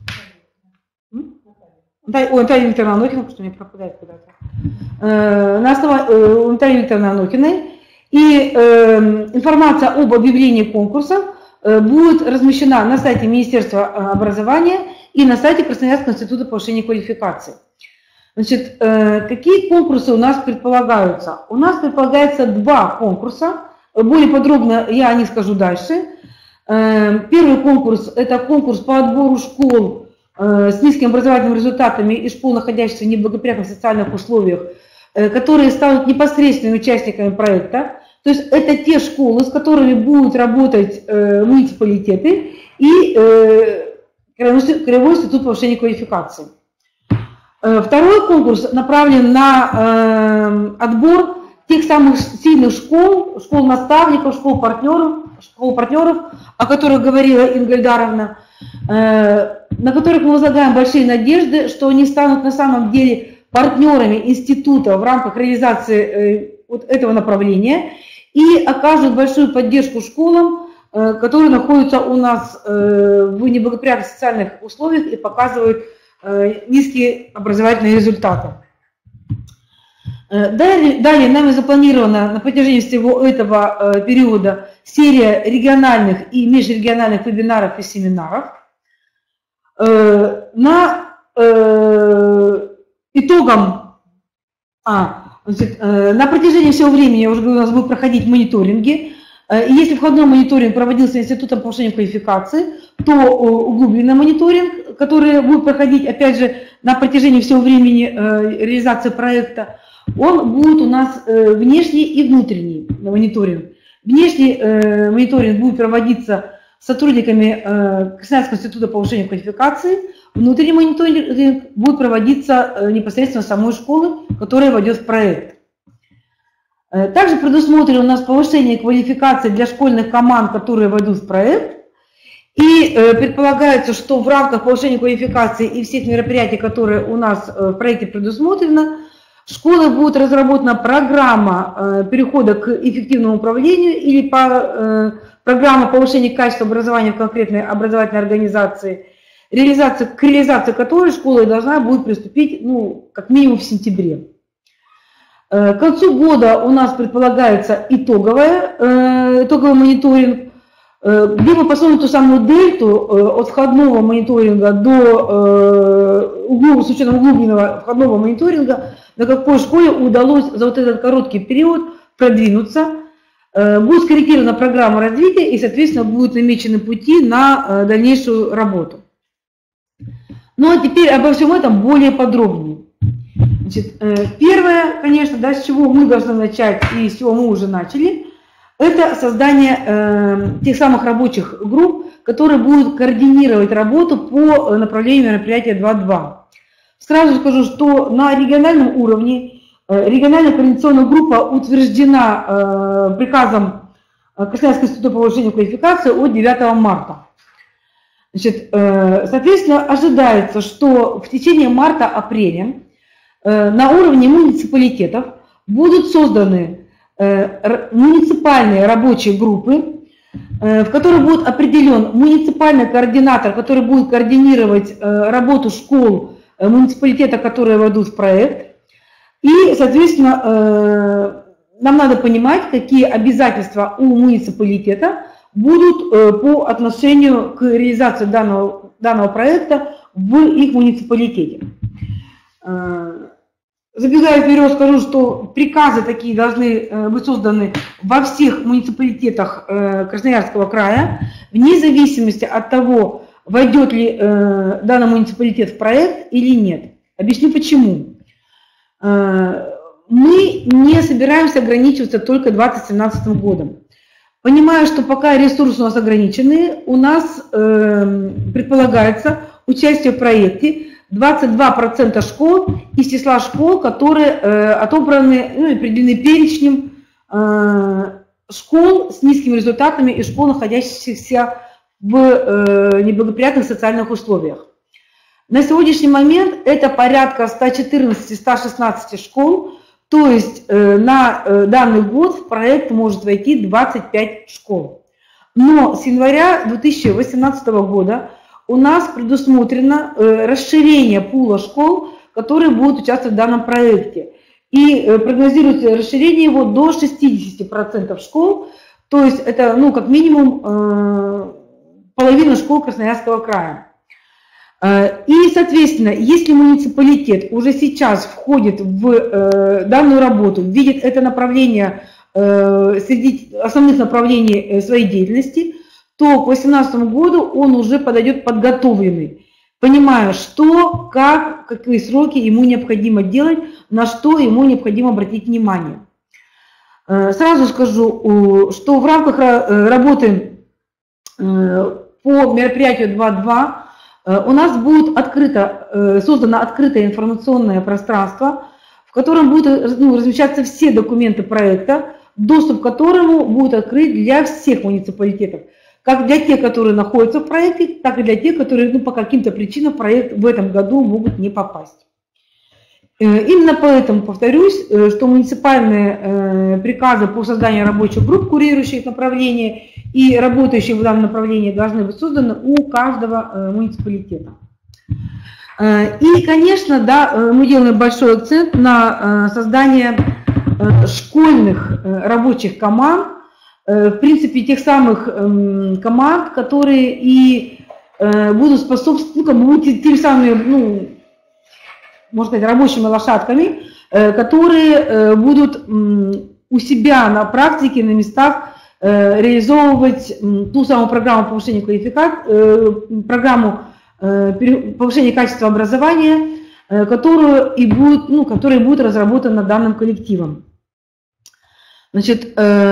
D: Ой, Наталья Викторовна Анохина, потому что у меня пропадает куда-то. На основании Натальи Викторовны Анохиной. И э, информация об объявлении конкурса э, будет размещена на сайте Министерства образования и на сайте Красноярского института повышения квалификации. Значит, э, какие конкурсы у нас предполагаются? У нас предполагается два конкурса. Более подробно я о них скажу дальше. Э, первый конкурс – это конкурс по отбору школ э, с низкими образовательными результатами и школ, находящихся в неблагоприятных социальных условиях, э, которые станут непосредственными участниками проекта. То есть это те школы, с которыми будут работать э, муниципалитеты и э, Краевой институт повышения квалификации. Э, второй конкурс направлен на э, отбор тех самых сильных школ, школ-наставников, школ-партнеров, школ-партнеров, о которых говорила Инга Ильдаровна, э, на которых мы возлагаем большие надежды, что они станут на самом деле партнерами института в рамках реализации э, вот этого направления и окажут большую поддержку школам, которые находятся у нас в неблагоприятных социальных условиях и показывают низкие образовательные результаты. Далее, далее нами запланирована на протяжении всего этого периода серия региональных и межрегиональных вебинаров и семинаров. На итогам... А, Значит, на протяжении всего времени, я уже говорю, у нас будут проходить мониторинги. Если входной мониторинг проводился Институтом повышения квалификации, то углубленный мониторинг, который будет проходить, опять же, на протяжении всего времени реализации проекта, он будет у нас внешний и внутренний мониторинг. Внешний мониторинг будет проводиться сотрудниками Красноярского института повышения квалификации. Внутренний мониторинг будет проводиться непосредственно самой школы, которая войдет в проект. Также предусмотрено у нас повышение квалификации для школьных команд, которые войдут в проект. И предполагается, что в рамках повышения квалификации и всех мероприятий, которые у нас в проекте предусмотрено, школой будет разработана программа перехода к эффективному управлению или по, программа повышения качества образования в конкретной образовательной организации, реализация, к реализации которой школа должна будет приступить, ну, как минимум в сентябре. К концу года у нас предполагается итоговая, итоговый мониторинг, где мы посмотрим ту самую дельту от входного мониторинга до, с учетом углубленного входного мониторинга, на какой школе удалось за вот этот короткий период продвинуться. Будет скорректирована программа развития и, соответственно, будут намечены пути на дальнейшую работу. Ну а теперь обо всем этом более подробнее. Значит, первое, конечно, да, с чего мы должны начать и с чего мы уже начали, это создание э, тех самых рабочих групп, которые будут координировать работу по направлению мероприятия два точка два. Сразу скажу, что на региональном уровне э, региональная координационная группа утверждена э, приказом Красноярского института повышения квалификации от девятого марта. Значит, соответственно, ожидается, что в течение марта-апреля на уровне муниципалитетов будут созданы муниципальные рабочие группы, в которых будет определен муниципальный координатор, который будет координировать работу школ муниципалитета, которые войдут в проект. И, соответственно, нам надо понимать, какие обязательства у муниципалитета будут по отношению к реализации данного, данного проекта в их муниципалитете. Забегая вперед, скажу, что приказы такие должны быть созданы во всех муниципалитетах Красноярского края, вне зависимости от того, войдет ли данный муниципалитет в проект или нет. Объясню почему. Мы не собираемся ограничиваться только две тысячи семнадцатым годом. Понимая, что пока ресурсы у нас ограничены, у нас э, предполагается участие в проекте двадцать два процента школ из числа школ, которые э, отобраны, ну, определены перечнем э, школ с низкими результатами и школ, находящихся в э, неблагоприятных социальных условиях. На сегодняшний момент это порядка ста четырнадцати — ста шестнадцати школ, то есть э, на э, данный год в проект может войти двадцать пять школ. Но с января две тысячи восемнадцатого года у нас предусмотрено э, расширение пула школ, которые будут участвовать в данном проекте. И э, прогнозируется расширение его до шестидесяти процентов школ, то есть это, ну, как минимум э, половина школ Красноярского края. И, соответственно, если муниципалитет уже сейчас входит в э, данную работу, видит это направление э, среди основных направлений своей деятельности, то к две тысячи восемнадцатому году он уже подойдет подготовленный, понимая, что, как, какие сроки ему необходимо делать, на что ему необходимо обратить внимание. Э, сразу скажу, что в рамках работы э, по мероприятию два два у нас будет открыто, создано открытое информационное пространство, в котором будут, ну, размещаться все документы проекта, доступ к которому будет открыт для всех муниципалитетов, как для тех, которые находятся в проекте, так и для тех, которые, ну, по каким-то причинам в проект в этом году могут не попасть. Именно поэтому повторюсь, что муниципальные приказы по созданию рабочих групп, курирующих направления и работающих в данном направлении, должны быть созданы у каждого муниципалитета. И, конечно, да, мы делаем большой акцент на создание школьных рабочих команд, в принципе, тех самых команд, которые и будут способствовать, ну, как бы будут теми самыми, ну, можно сказать, рабочими лошадками, которые будут у себя на практике, на местах реализовывать ту самую программу повышения квалификации, программу повышения качества образования, которую и будет, ну, которая будет разработана данным коллективом. Значит,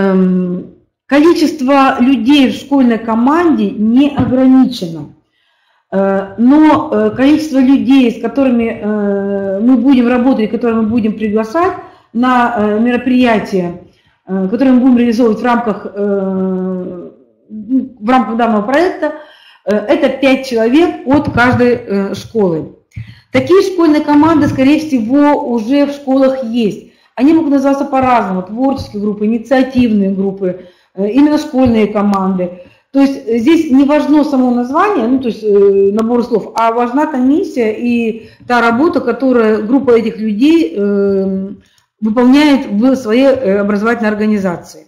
D: количество людей в школьной команде не ограничено. Но количество людей, с которыми мы будем работать, которые мы будем приглашать на мероприятия, которые мы будем реализовывать в рамках, в рамках данного проекта, это пять человек от каждой школы. Такие школьные команды, скорее всего, уже в школах есть. Они могут называться по-разному: творческие группы, инициативные группы, именно школьные команды. То есть здесь не важно само название, ну, то есть э, набор слов, а важна та миссия и та работа, которую группа этих людей э, выполняет в своей э, образовательной организации.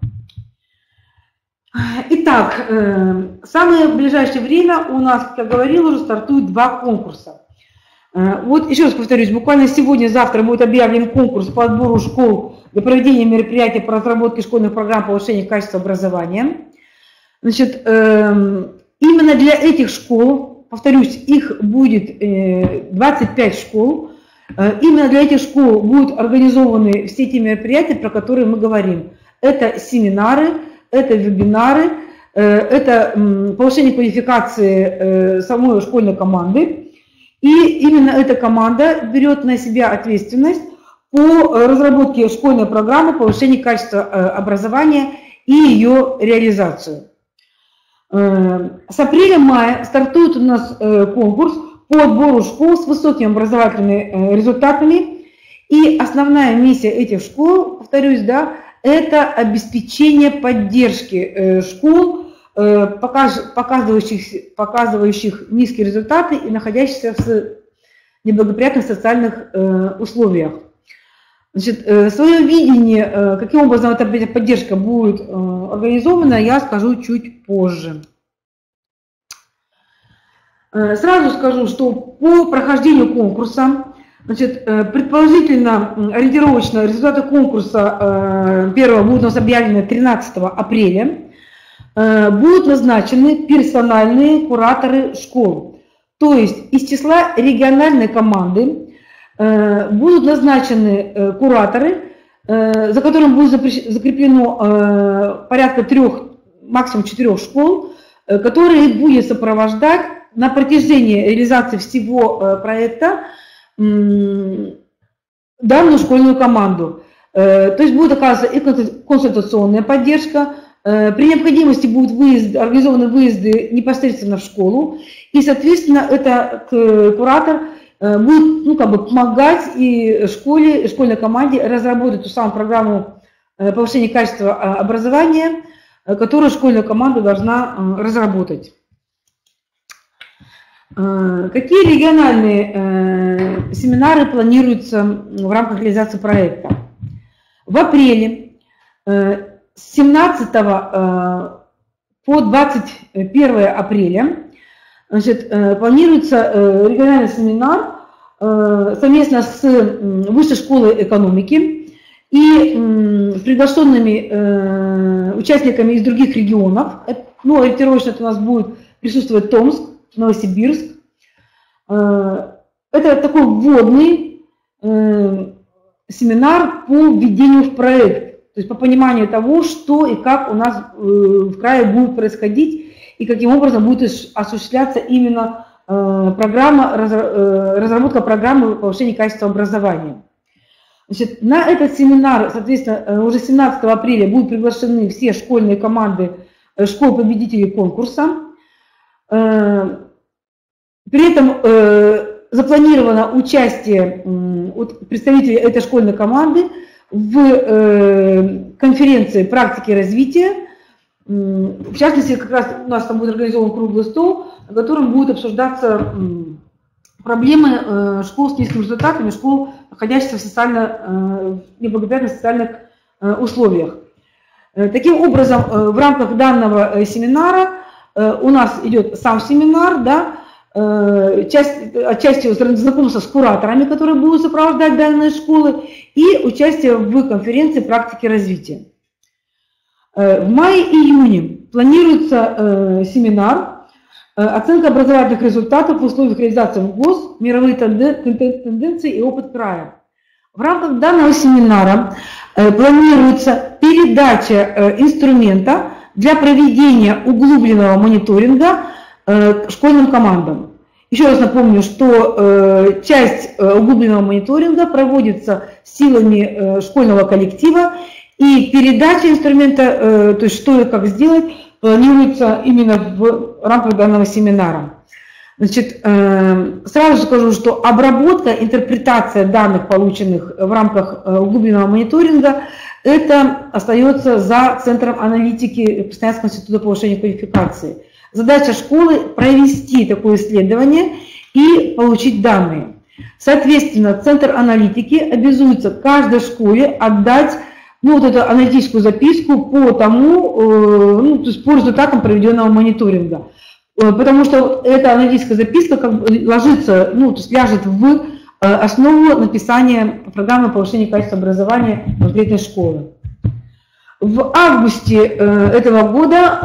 D: Итак, э, в самое ближайшее время у нас, как я говорила, уже стартуют два конкурса. Э, вот еще раз повторюсь, буквально сегодня-завтра будет объявлен конкурс по отбору школ для проведения мероприятий по разработке школьных программ повышения качества образования. Значит, именно для этих школ, повторюсь, их будет двадцать пять школ, именно для этих школ будут организованы все те мероприятия, про которые мы говорим. Это семинары, это вебинары, это повышение квалификации самой школьной команды. И именно эта команда берет на себя ответственность по разработке школьной программы повышения качества образования и ее реализацию. С апреля-мая стартует у нас конкурс по отбору школ с высокими образовательными результатами. И основная миссия этих школ, повторюсь, да, это обеспечение поддержки школ, показывающих, показывающих низкие результаты и находящихся в неблагоприятных социальных условиях. Значит, свое видение, каким образом эта поддержка будет организована, я скажу чуть позже. Сразу скажу, что по прохождению конкурса, значит, предположительно, ориентировочно результаты конкурса первого будут у нас объявлены тринадцатого апреля. Будут назначены персональные кураторы школ. То есть из числа региональной команды будут назначены кураторы, за которым будет закреплено порядка трех, максимум четырех школ, которые будет сопровождать на протяжении реализации всего проекта данную школьную команду. То есть будет оказываться и консультационная поддержка, при необходимости будут выезды, организованы выезды непосредственно в школу, и, соответственно, этот куратор будет, ну, как бы помогать и школе, и школьной команде разработать ту самую программу повышения качества образования, которую школьная команда должна разработать. Какие региональные семинары планируются в рамках реализации проекта? В апреле с семнадцатого по двадцать первое апреля, значит, планируется региональный семинар совместно с Высшей школой экономики и приглашенными участниками из других регионов. Ну, ориентировочно это у нас будет присутствовать Томск, Новосибирск. Это такой вводный семинар по введению в проект. То есть по пониманию того, что и как у нас в крае будет происходить и каким образом будет осуществляться именно программа, разработка программы повышения качества образования. Значит, на этот семинар, соответственно, уже семнадцатого апреля будут приглашены все школьные команды школ-победителей конкурса. При этом запланировано участие представителей этой школьной команды в конференции практики развития. В частности, как раз у нас там будет организован круглый стол, на котором будут обсуждаться проблемы школ с низкими результатами, школ, находящихся в социально неблагоприятных социальных условиях. Таким образом, в рамках данного семинара у нас идет сам семинар, да, часть, отчасти знакомство с кураторами, которые будут сопровождать данные школы, и участие в конференции практики развития. В мае-июне планируется семинар «Оценка образовательных результатов в условиях реализации в ГОС. Мировые тенденции и опыт края». В рамках данного семинара планируется передача инструмента для проведения углубленного мониторинга школьным командам. Еще раз напомню, что часть углубленного мониторинга проводится силами школьного коллектива, и передача инструмента, то есть что и как сделать, планируется именно в рамках данного семинара. Значит, сразу скажу, что обработка, интерпретация данных, полученных в рамках углубленного мониторинга, это остается за Центром аналитики Красноярского института повышения квалификации. Задача школы – провести такое исследование и получить данные. Соответственно, Центр аналитики обязуется каждой школе отдать, ну, вот эту аналитическую записку по тому, ну, то есть по результатам проведенного мониторинга. Потому что эта аналитическая записка как бы ложится, ну, то есть ляжет в основу написания программы повышения качества образования конкретной школы. В августе этого года,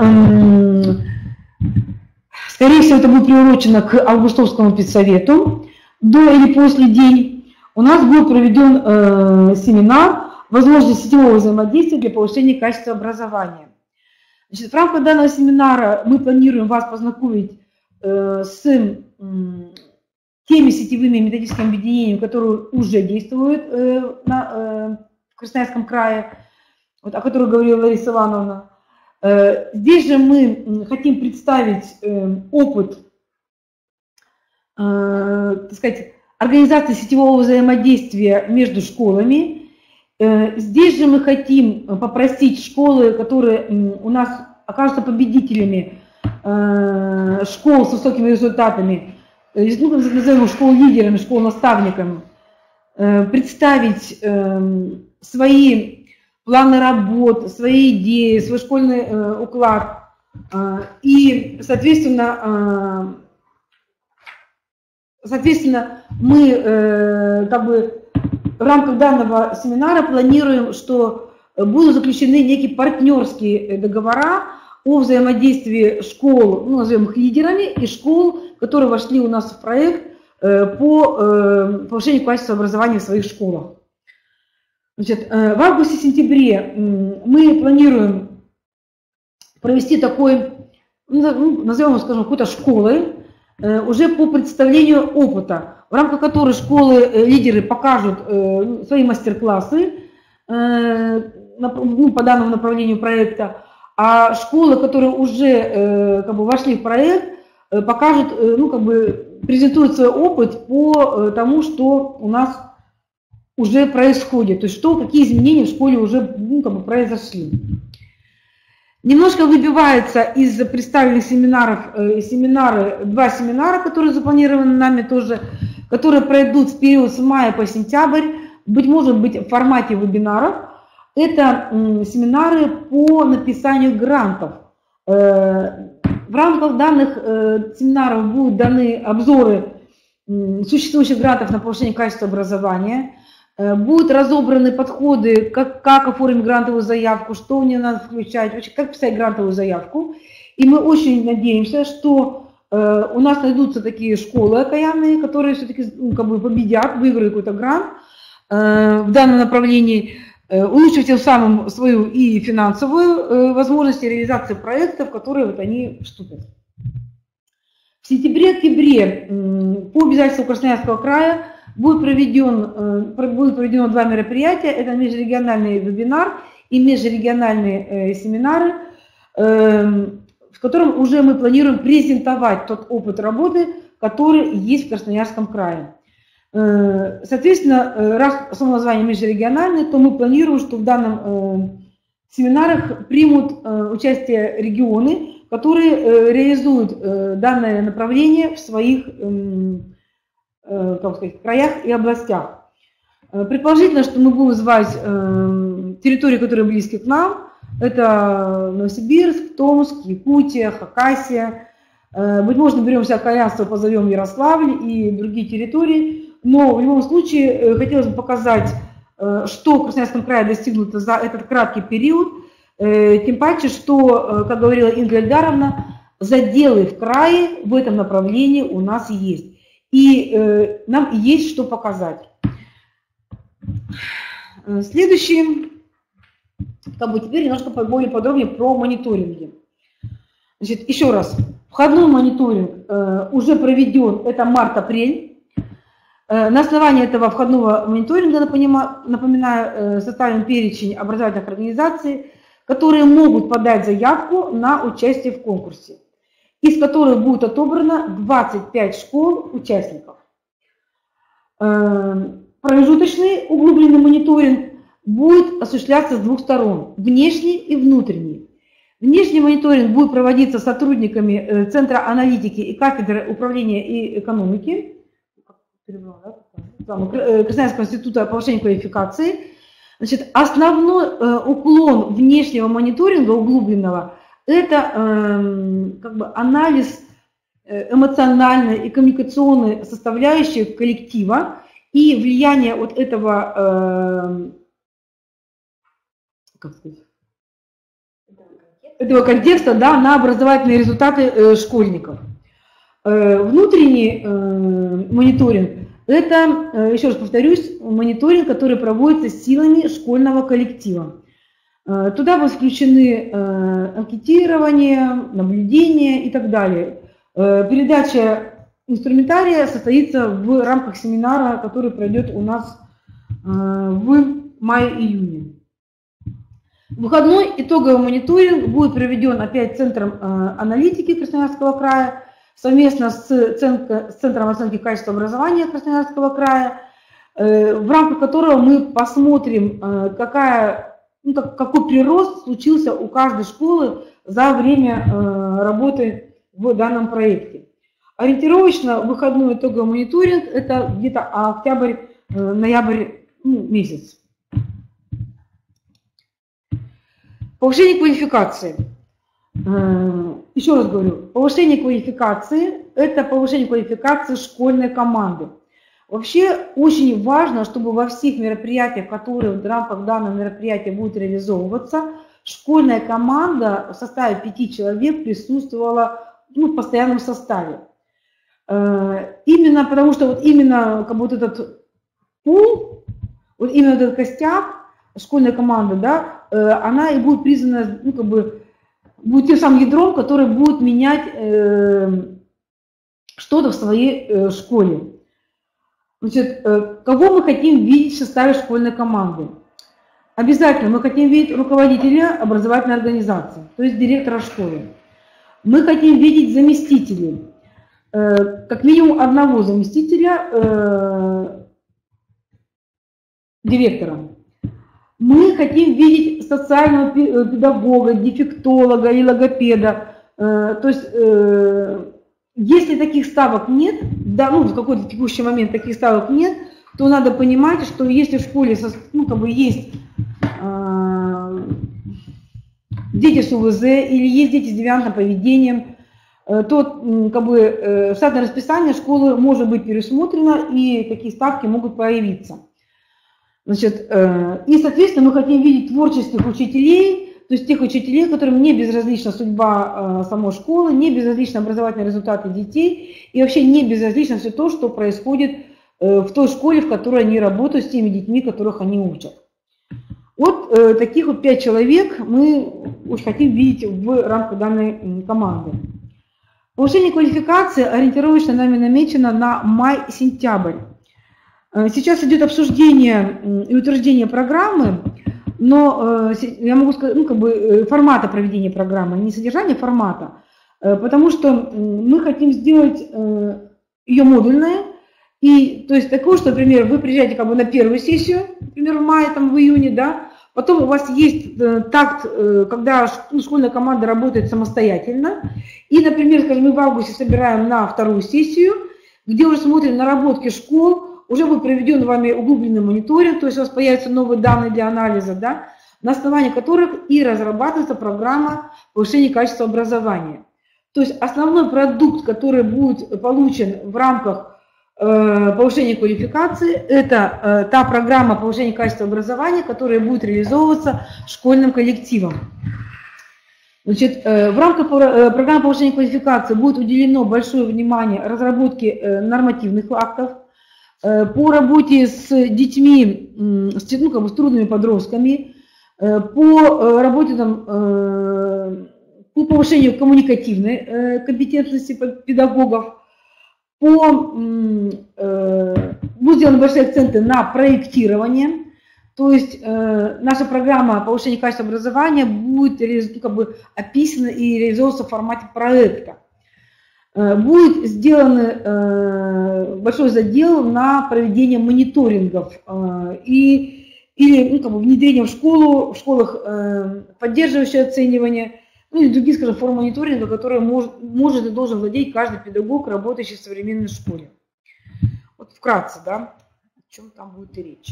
D: скорее всего, это будет приурочено к Августовскому педсовету, до или после день, у нас будет проведен семинар «Возможность сетевого взаимодействия для повышения качества образования». Значит, в рамках данного семинара мы планируем вас познакомить э, с э, теми сетевыми методическими объединениями, которые уже действуют э, на, э, в Красноярском крае, вот, о которых говорила Лариса Ивановна. Э, здесь же мы хотим представить э, опыт так сказать, организации сетевого взаимодействия между школами. Здесь же мы хотим попросить школы, которые у нас окажутся победителями, школ с высокими результатами, ну, назовем школ лидерами, школ наставниками, представить свои планы работ, свои идеи, свой школьный уклад. И, соответственно, соответственно мы как бы в рамках данного семинара планируем, что будут заключены некие партнерские договора о взаимодействии школ, ну, назовем их лидерами, и школ, которые вошли у нас в проект по повышению качества образования в своих школах. Значит, в августе-сентябре мы планируем провести такой, ну, назовем, скажем, какой-то школой, уже по представлению опыта, в рамках которой школы-лидеры покажут свои мастер-классы ну, по данному направлению проекта, а школы, которые уже как бы вошли в проект, покажут, ну, как бы презентуют свой опыт по тому, что у нас уже происходит, то есть что, какие изменения в школе уже, ну, как бы произошли. Немножко выбивается из представленных семинаров э, семинары, два семинара, которые запланированы нами тоже, которые пройдут в период с мая по сентябрь, быть может быть в формате вебинаров. Это э, семинары по написанию грантов. Э, в рамках данных э, семинаров будут даны обзоры э, существующих грантов на повышение качества образования. Будут разобраны подходы, как, как оформить грантовую заявку, что в нее надо включать, вообще, как писать грантовую заявку. И мы очень надеемся, что э, у нас найдутся такие школы окаянные, которые все-таки, ну, как бы победят, выиграют какой-то грант э, в данном направлении, э, улучшив тем самым свою и финансовую э, возможность реализации проектов, в которые вот они вступят. В сентябре-октябре э, по обязательству Красноярского края Будет, проведен, будет проведено два мероприятия, это межрегиональный вебинар и межрегиональные семинары, в котором уже мы планируем презентовать тот опыт работы, который есть в Красноярском крае. Соответственно, раз само название межрегиональный, то мы планируем, что в данном семинарах примут участие регионы, которые реализуют данное направление в своих как сказать, краях и областях. Предположительно, что мы будем звать территории, которые близки к нам. Это Новосибирск, Томск, Якутия, Хакасия. Быть может, наберемся окаянства, позовем Ярославль и другие территории. Но в любом случае хотелось бы показать, что в Красноярском крае достигнуто за этот краткий период. Тем паче, что, как говорила Инга Эльдаровна, заделы в крае в этом направлении у нас есть. И э, нам есть что показать. Следующий, как бы теперь немножко более подробнее про мониторинги. Значит, еще раз, входной мониторинг э, уже проведен, это март-апрель. Э, на основании этого входного мониторинга, напоминаю, э, составлен перечень образовательных организаций, которые могут подать заявку на участие в конкурсе, из которых будет отобрано двадцать пять школ-участников. Промежуточный углубленный мониторинг будет осуществляться с двух сторон, внешний и внутренний. Внешний мониторинг будет проводиться сотрудниками Центра аналитики и кафедры управления и экономики Красноярского института повышения квалификации. Значит, основной уклон внешнего мониторинга углубленного – это э, как бы анализ эмоциональной и коммуникационной составляющей коллектива и влияние вот этого, э, как сказать, этого контекста, да, на образовательные результаты э, школьников. Э, внутренний э, мониторинг – это, э, еще раз повторюсь, мониторинг, который проводится силами школьного коллектива. Туда будут включены анкетирование, наблюдение и так далее. Передача инструментария состоится в рамках семинара, который пройдет у нас в мае-июне. Выходной итоговый мониторинг будет проведен опять Центром аналитики Красноярского края, совместно с Центром оценки качества образования Красноярского края, в рамках которого мы посмотрим, какая, ну, какой прирост случился у каждой школы за время работы в данном проекте. Ориентировочно выходной итоговый мониторинг – это где-то октябрь-ноябрь ну, месяц. Повышение квалификации. Еще раз говорю, повышение квалификации – это повышение квалификации школьной команды. Вообще очень важно, чтобы во всех мероприятиях, которые в рамках данного мероприятия будут реализовываться, школьная команда в составе пяти человек присутствовала ну, в постоянном составе. Именно потому что вот именно как бы, вот этот пул, вот именно этот костяк школьной команды, да, она и будет признана, ну, как бы, будет тем самым ядром, который будет менять э, что-то в своей э, школе. Значит, э, кого мы хотим видеть в составе школьной команды? Обязательно мы хотим видеть руководителя образовательной организации, то есть директора школы. Мы хотим видеть заместителей, э, как минимум одного заместителя э, директора. Мы хотим видеть социального педагога, дефектолога и логопеда. То есть, если таких ставок нет, да, ну, в какой-то текущий момент таких ставок нет, то надо понимать, что если в школе ну, как бы есть дети с УВЗ или есть дети с девиантным поведением, то как бы, штатное расписание школы может быть пересмотрено и такие ставки могут появиться. Значит, э, и, соответственно, мы хотим видеть творческих учителей, то есть тех учителей, которым не безразлична судьба э, самой школы, не безразличны образовательные результаты детей и вообще не безразлично все то, что происходит э, в той школе, в которой они работают, с теми детьми, которых они учат. Вот э, таких вот пять человек мы уж хотим видеть в рамках данной команды. Повышение квалификации ориентировочно нами намечено на май-сентябрь. Сейчас идет обсуждение и утверждение программы, но я могу сказать, ну, как бы формата проведения программы, не содержание формата, потому что мы хотим сделать ее модульной, и, то есть такое, что, например, вы приезжаете как бы на первую сессию, например, в мае, там, в июне, да, потом у вас есть такт, когда ну, школьная команда работает самостоятельно, и, например, скажем, мы в августе собираем на вторую сессию, где уже смотрим наработки школ, уже будет проведен вами углубленный мониторинг, то есть у вас появятся новые данные для анализа, да, на основании которых и разрабатывается программа повышения качества образования. То есть основной продукт, который будет получен в рамках э, повышения квалификации, это э, та программа повышения качества образования, которая будет реализовываться школьным коллективом. Значит, э, в рамках э, программы повышения квалификации будет уделено большое внимание разработке э, нормативных актов, по работе с детьми, с, ну, как бы, с трудными подростками, по работе там, по повышению коммуникативной компетентности педагогов, по, будут сделаны большие акценты на проектирование, то есть наша программа повышения качества образования будет ну, как бы, описана и реализовываться в формате проекта. Будет сделан э, большой задел на проведение мониторингов э, и, или ну, как бы внедрение в школу, в школах э, поддерживающее оценивание, ну и другие, скажем, формы мониторинга, которые может, может и должен владеть каждый педагог, работающий в современной школе. Вот вкратце, да, о чем там будет и речь.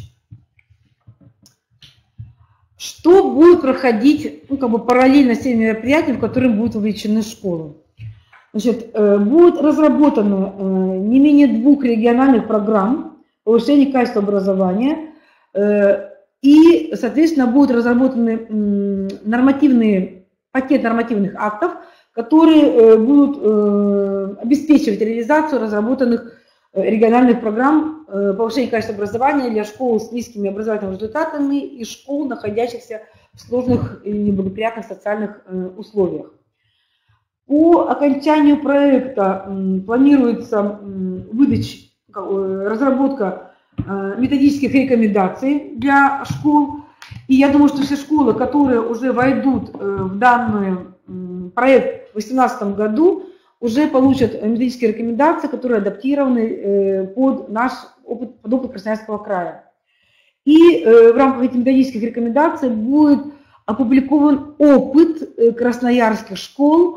D: Что будет проходить ну, как бы параллельно с теми мероприятиями, в которые будут вовлечены школы? Значит, будет разработано не менее двух региональных программ повышения качества образования и, соответственно, будут разработаны нормативные, пакет нормативных актов, которые будут обеспечивать реализацию разработанных региональных программ повышения качества образования для школ с низкими образовательными результатами и школ, находящихся в сложных и неблагоприятных социальных условиях. По окончанию проекта планируется выдача, разработка методических рекомендаций для школ. И я думаю, что все школы, которые уже войдут в данный проект в две тысячи восемнадцатом году, уже получат методические рекомендации, которые адаптированы под наш опыт, под опыт Красноярского края. И в рамках этих методических рекомендаций будет опубликован опыт красноярских школ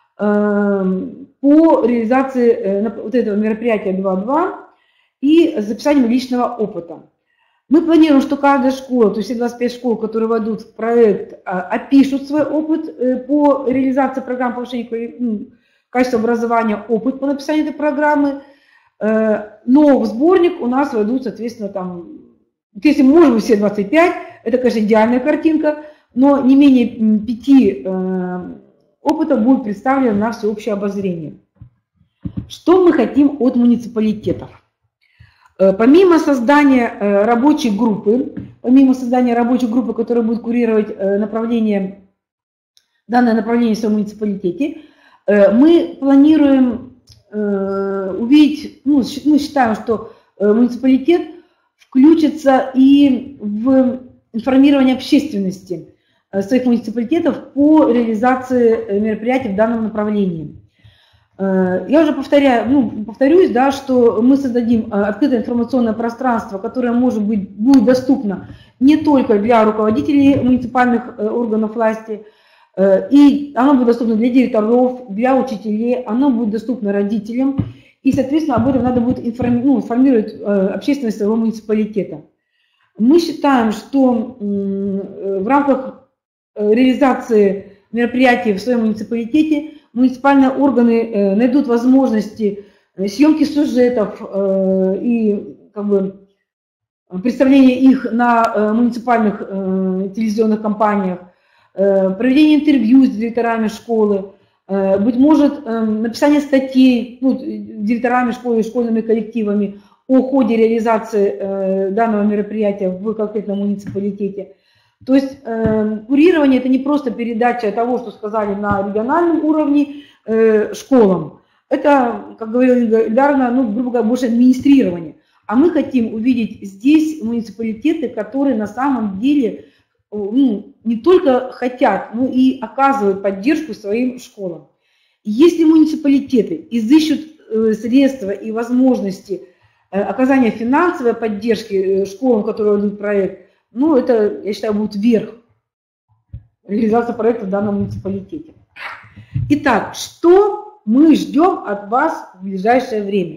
D: по реализации вот этого мероприятия два два и записанием личного опыта. Мы планируем, что каждая школа, то есть все двадцать пять школ, которые войдут в проект, опишут свой опыт по реализации программы повышения качества образования, опыт по написанию этой программы. Но в сборник у нас войдут, соответственно, там, если можем все двадцать пять, это, конечно, идеальная картинка, но не менее пяти опытов будет представлено на всеобщее обозрение. Что мы хотим от муниципалитетов? Помимо создания рабочей группы, помимо создания рабочей группы, которая будет курировать направление, данное направление в своем муниципалитете, мы планируем увидеть, ну, мы считаем, что муниципалитет включится и в информирование общественности своих муниципалитетов по реализации мероприятий в данном направлении. Я уже повторяю, ну, повторюсь, да, что мы создадим открытое информационное пространство, которое может быть, будет доступно не только для руководителей муниципальных органов власти, и оно будет доступно для директоров, для учителей, оно будет доступно родителям, и, соответственно, об этом надо будет информи- ну, информировать общественность своего муниципалитета. Мы считаем, что в рамках реализации мероприятий в своем муниципалитете муниципальные органы найдут возможности съемки сюжетов и как бы, представления их на муниципальных телевизионных кампаниях, проведение интервью с директорами школы, быть может, написание статей, ну, директорами школы и школьными коллективами о ходе реализации данного мероприятия в конкретном муниципалитете. То есть э, курирование – это не просто передача того, что сказали на региональном уровне э, школам. Это, как говорила Ильдарна, ну, грубо говоря, больше администрирование. А мы хотим увидеть здесь муниципалитеты, которые на самом деле ну, не только хотят, но и оказывают поддержку своим школам. Если муниципалитеты изыщут э, средства и возможности э, оказания финансовой поддержки школам, которые ведут проект, ну, это, я считаю, будет верх реализации проекта в данном муниципалитете. Итак, что мы ждем от вас в ближайшее время?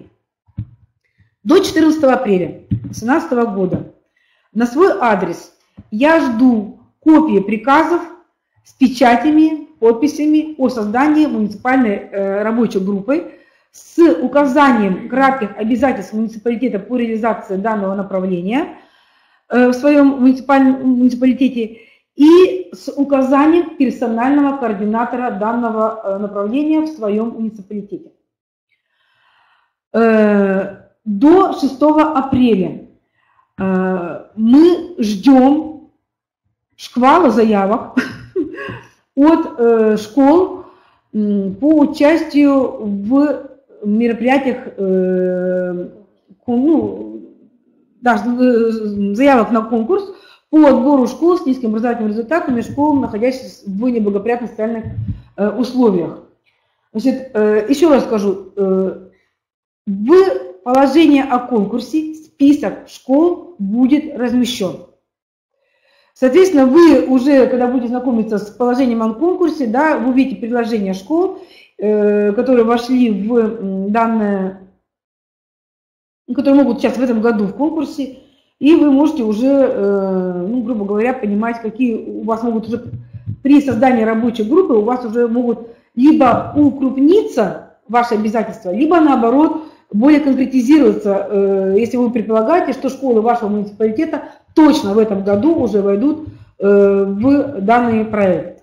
D: До четырнадцатого апреля две тысячи семнадцатого года на свой адрес я жду копии приказов с печатями, подписями о создании муниципальной э, рабочей группы с указанием кратких обязательств муниципалитета по реализации данного направления в своем муниципалитете и с указанием персонального координатора данного направления в своем муниципалитете. До шестого апреля мы ждем шквала заявок от школ по участию в мероприятиях, ну, да, заявок на конкурс по отбору школ с низкими образовательными результатами, школ, находящихся в неблагоприятных социальных э, условиях. Значит, э, еще раз скажу, э, в положении о конкурсе список школ будет размещен. Соответственно, вы уже, когда будете знакомиться с положением о конкурсе, да, вы увидите предложения школ, э, которые вошли в данное, которые могут сейчас в этом году в конкурсе, и вы можете уже, ну, грубо говоря, понимать, какие у вас могут уже при создании рабочей группы, у вас уже могут либо укрупниться ваши обязательства, либо наоборот более конкретизироваться, если вы предполагаете, что школы вашего муниципалитета точно в этом году уже войдут в данный проект.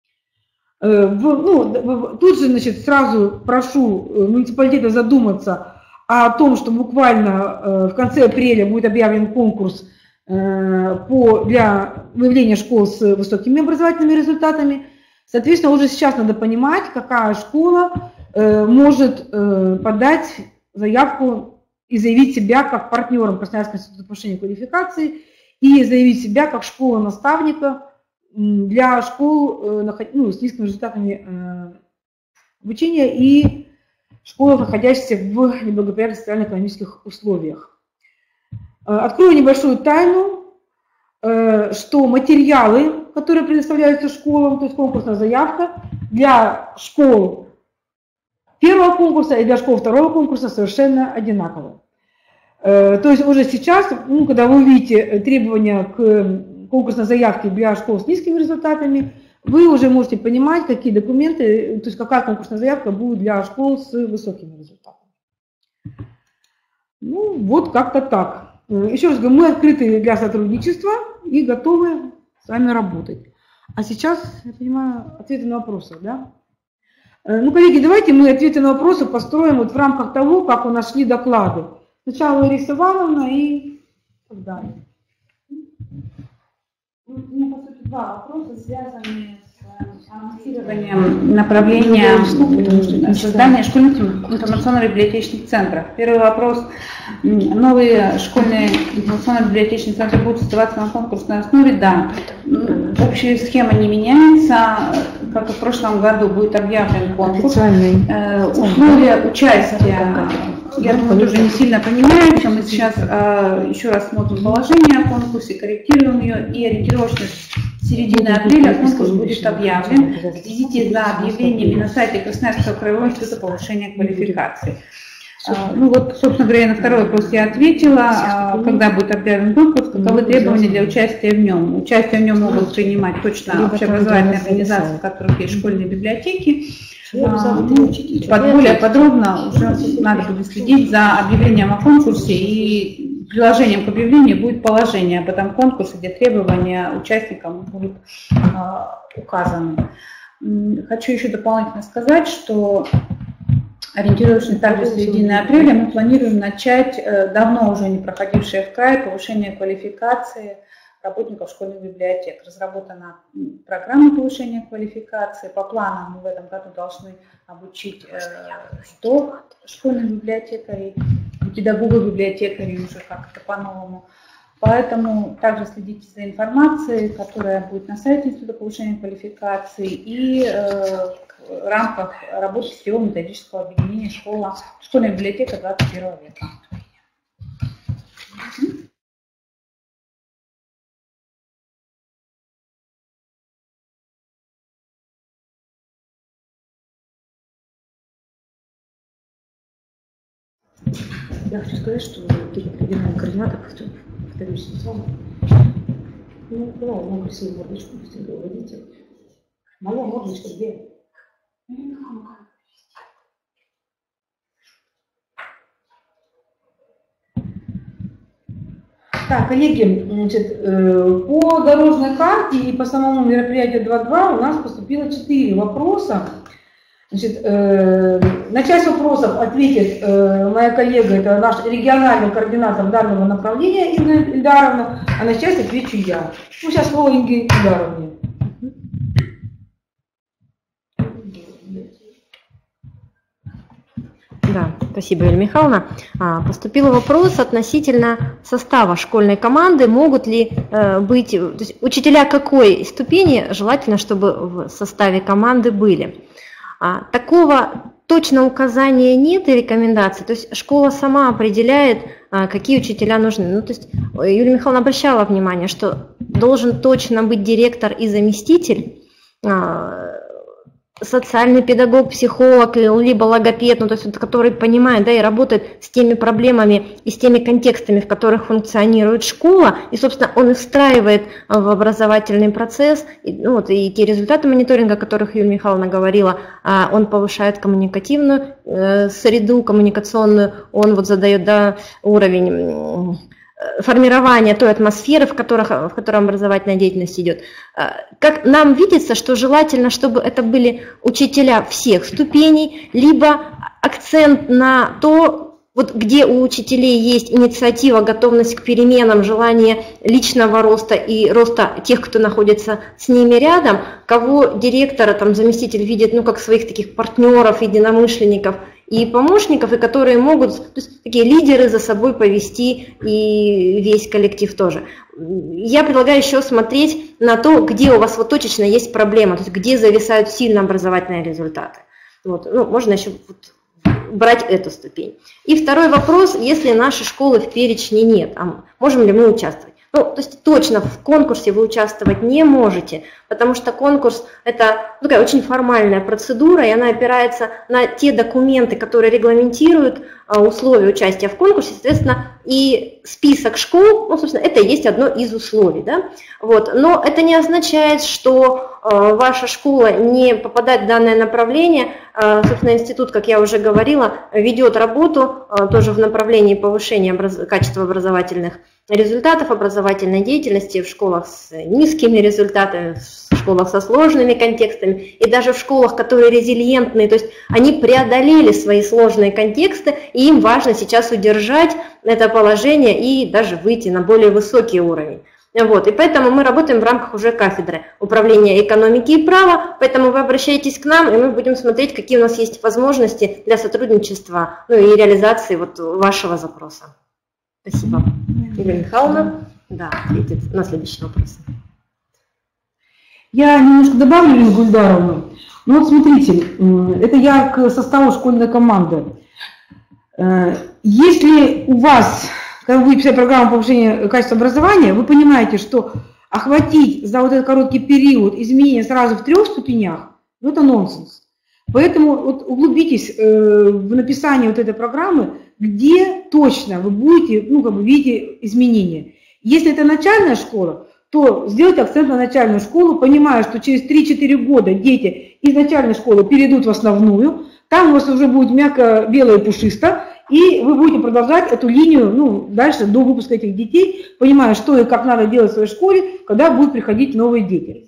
D: Ну, тут же, значит, сразу прошу муниципалитета задуматься о том, что буквально в конце апреля будет объявлен конкурс по, для выявления школ с высокими образовательными результатами. Соответственно, уже сейчас надо понимать, какая школа может подать заявку и заявить себя как партнером Красноярского института повышения квалификации и заявить себя как школа-наставника для школ, ну, с низкими результатами обучения и школах, находящихся в неблагоприятных социально-экономических условиях. Открою небольшую тайну, что материалы, которые предоставляются школам, то есть конкурсная заявка, для школ первого конкурса и для школ второго конкурса совершенно одинаковые. То есть уже сейчас, ну, когда вы увидите требования к конкурсной заявке для школ с низкими результатами, вы уже можете понимать, какие документы, то есть какая конкурсная заявка будет для школ с высокими результатами. Ну, вот как-то так. Еще раз говорю, мы открыты для сотрудничества и готовы с вами работать. А сейчас, я понимаю, ответы на вопросы, да? Ну, коллеги, давайте мы ответы на вопросы построим вот в рамках того, как у нас шли доклады. Сначала Лариса Ивановна и так далее.
B: У меня, по сути, два вопроса, связанные с анонсированием направления создания школьных информационно-библиотечных центров. Первый вопрос. Новые школьные информационно-библиотечные центры будут создаваться на конкурсной основе? Да. Общая схема не меняется. Как и в прошлом году будет объявлен конкурс. Условия участия, я думаю, тоже не сильно поменяются. Мы сейчас э, еще раз смотрим положение о конкурсе, корректируем ее, и ориентировочно с середины апреля конкурс будет объявлен. Следите за объявлениями на сайте Красноярского краевого института повышения квалификации. Э, ну вот, собственно говоря, на второй вопрос я ответила. Э, когда будет объявлен конкурс, каковы требования для участия в нем? Участие в нем могут принимать точно общеобразовательные организации, в которых есть школьные библиотеки. Под более подробно уже надо будет следить за объявлением о конкурсе, и приложением к объявлению будет положение об этом конкурсе, где требования участникам будут э, указаны. Хочу еще дополнительно сказать, что ориентировочно также с середины апреля мы планируем начать э, давно уже не проходившее в край повышение квалификации работников школьных библиотек. Разработана программа повышения квалификации. По планам мы в этом году должны обучить сто школьных библиотекарей, педагогов-библиотекарей уже как-то по-новому. Поэтому также следите за информацией, которая будет на сайте Института повышения квалификации, и э, в рамках работы сетевого методического объединения школа, школьная библиотека двадцать первого века.
D: Я хочу сказать, что региональный координатор, повторюсь, ну, да, он красивую мордочку, пусть говорите. Моя мордочка где? Так, коллеги, значит, по дорожной карте и по самому мероприятию два два у нас поступило четыре вопроса. Значит, э, на часть вопросов ответит э, моя коллега, это наш региональный координатор данного направления Инна Ильдаровна, а на часть отвечу я. Ну, сейчас слово Инге Ильдаровне.
C: Да, спасибо, Юлия Михайловна. Поступил вопрос относительно состава школьной команды. Могут ли э, быть, то есть учителя какой ступени желательно, чтобы в составе команды были? А, такого точного указания нет и рекомендаций. То есть школа сама определяет, а, какие учителя нужны. Ну, то есть Юлия Михайловна обращала внимание, что должен точно быть директор и заместитель, а, социальный педагог, психолог, либо логопед, ну, то есть, который понимает, да, и работает с теми проблемами и с теми контекстами, в которых функционирует школа, и, собственно, он и встраивает в образовательный процесс, и, ну, вот, и те результаты мониторинга, о которых Юлия Михайловна говорила, он повышает коммуникативную э, среду, коммуникационную, он вот задает, да, уровень формирование той атмосферы, в, которых, в которой образовательная деятельность идет. Как нам видится, что желательно, чтобы это были учителя всех ступеней, либо акцент на то, вот где у учителей есть инициатива, готовность к переменам, желание личного роста и роста тех, кто находится с ними рядом, кого директора, там, заместитель видит, ну, как своих таких партнеров, единомышленников и помощников, и которые могут, то есть такие лидеры за собой повести и весь коллектив тоже. Я предлагаю еще смотреть на то, где у вас вот точечно есть проблема, то есть где зависают сильно образовательные результаты. Вот. Ну, можно еще вот брать эту ступень. И второй вопрос, если нашей школы в перечне нет, а можем ли мы участвовать? Ну, то есть точно в конкурсе вы участвовать не можете, потому что конкурс – это такая очень формальная процедура, и она опирается на те документы, которые регламентируют условия участия в конкурсе, соответственно, и список школ, ну, собственно, это и есть одно из условий, да? Вот. Но это не означает, что э, ваша школа не попадает в данное направление. Э, собственно, институт, как я уже говорила, ведет работу э, тоже в направлении повышения образ... качества образовательных результатов образовательной деятельности в школах с низкими результатами, в школах со сложными контекстами и даже в школах, которые резилиентные, то есть они преодолели свои сложные контексты, и им важно сейчас удержать это положение и даже выйти на более высокий уровень. Вот, и поэтому мы работаем в рамках уже кафедры управления экономики и права, поэтому вы обращаетесь к нам, и мы будем смотреть, какие у нас есть возможности для сотрудничества, ну и реализации вот вашего запроса. Спасибо. Юлия Михайловна, да, ответит на следующий вопрос.
D: Я немножко добавлю Ирину Гульдаровну. Ну вот смотрите, это я к составу школьной команды. Если у вас, когда вы писали программу повышения качества образования, вы понимаете, что охватить за вот этот короткий период изменения сразу в трех ступенях, ну это нонсенс. Поэтому вот углубитесь в написание вот этой программы, где точно вы будете, ну, как бы видите изменения. Если это начальная школа, то сделайте акцент на начальную школу, понимая, что через три-четыре года дети из начальной школы перейдут в основную, там у вас уже будет мягко, бело и пушисто, и вы будете продолжать эту линию, ну, дальше до выпуска этих детей, понимая, что и как надо делать в своей школе, когда будут приходить новые дети.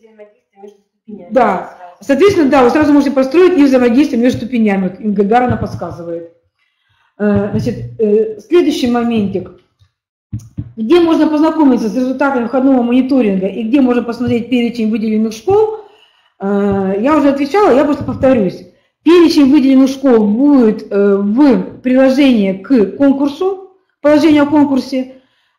D: Да, соответственно, да, вы сразу можете построить и взаимодействие между ступенями, Инга Гарина подсказывает. Значит, следующий моментик. Где можно познакомиться с результатами входного мониторинга и где можно посмотреть перечень выделенных школ, я уже отвечала, я просто повторюсь. Перечень выделенных школ будет в приложении к конкурсу, положение о конкурсе,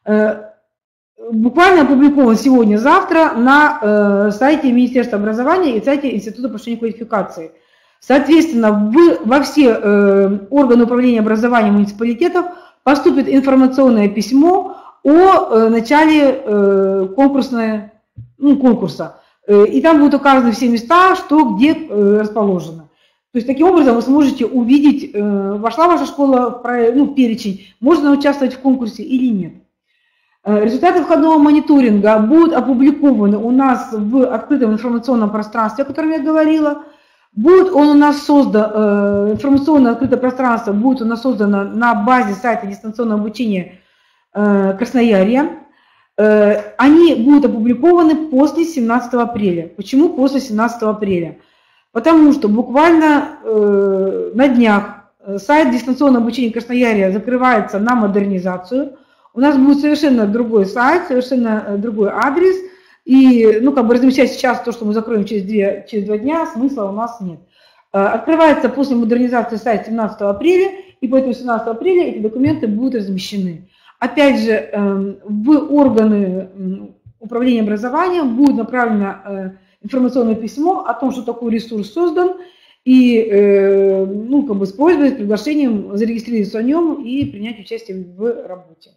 D: буквально опубликован сегодня-завтра на сайте Министерства образования и сайте Института повышения квалификации. Соответственно, в, во все э, органы управления образованием муниципалитетов поступит информационное письмо о э, начале э, конкурсной, ну, конкурса. Э, и там будут указаны все места, что где э, расположено. То есть таким образом вы сможете увидеть, э, вошла ваша школа в ну, перечень, можно участвовать в конкурсе или нет. Э, результаты входного мониторинга будут опубликованы у нас в открытом информационном пространстве, о котором я говорила. Будет он у нас создан, э, информационное открытое пространство будет у нас создано на базе сайта дистанционного обучения э, Красноярья. Э, они будут опубликованы после семнадцатого апреля. Почему после семнадцатого апреля? Потому что буквально э, на днях сайт дистанционного обучения Красноярья закрывается на модернизацию. У нас будет совершенно другой сайт, совершенно другой адрес. И, ну, как бы размещать сейчас то, что мы закроем через, две, через два дня, смысла у нас нет. Открывается после модернизации сайт семнадцатого апреля, и поэтому семнадцатого апреля эти документы будут размещены. Опять же, в органы управления образованием будет направлено информационное письмо о том, что такой ресурс создан, и, ну, как бы с просьбой, с приглашением зарегистрироваться в нем и принять участие в работе.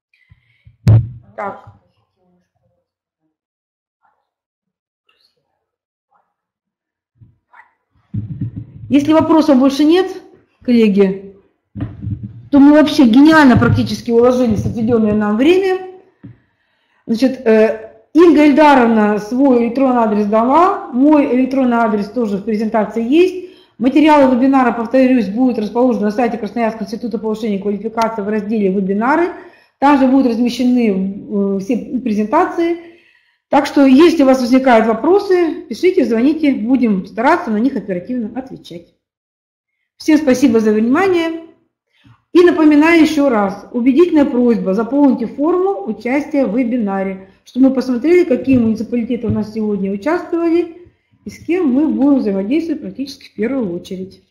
D: Так. Если вопросов больше нет, коллеги, то мы вообще гениально практически уложились в отведенное нам время. Значит, Инга Ильдаровна свой электронный адрес дала, мой электронный адрес тоже в презентации есть. Материалы вебинара, повторюсь, будут расположены на сайте Красноярского института повышения квалификации в разделе «Вебинары». Там же будут размещены все презентации. Так что, если у вас возникают вопросы, пишите, звоните, будем стараться на них оперативно отвечать. Всем спасибо за внимание. И напоминаю еще раз, убедительная просьба, заполните форму участия в вебинаре, чтобы мы посмотрели, какие муниципалитеты у нас сегодня участвовали и с кем мы будем взаимодействовать практически в первую очередь.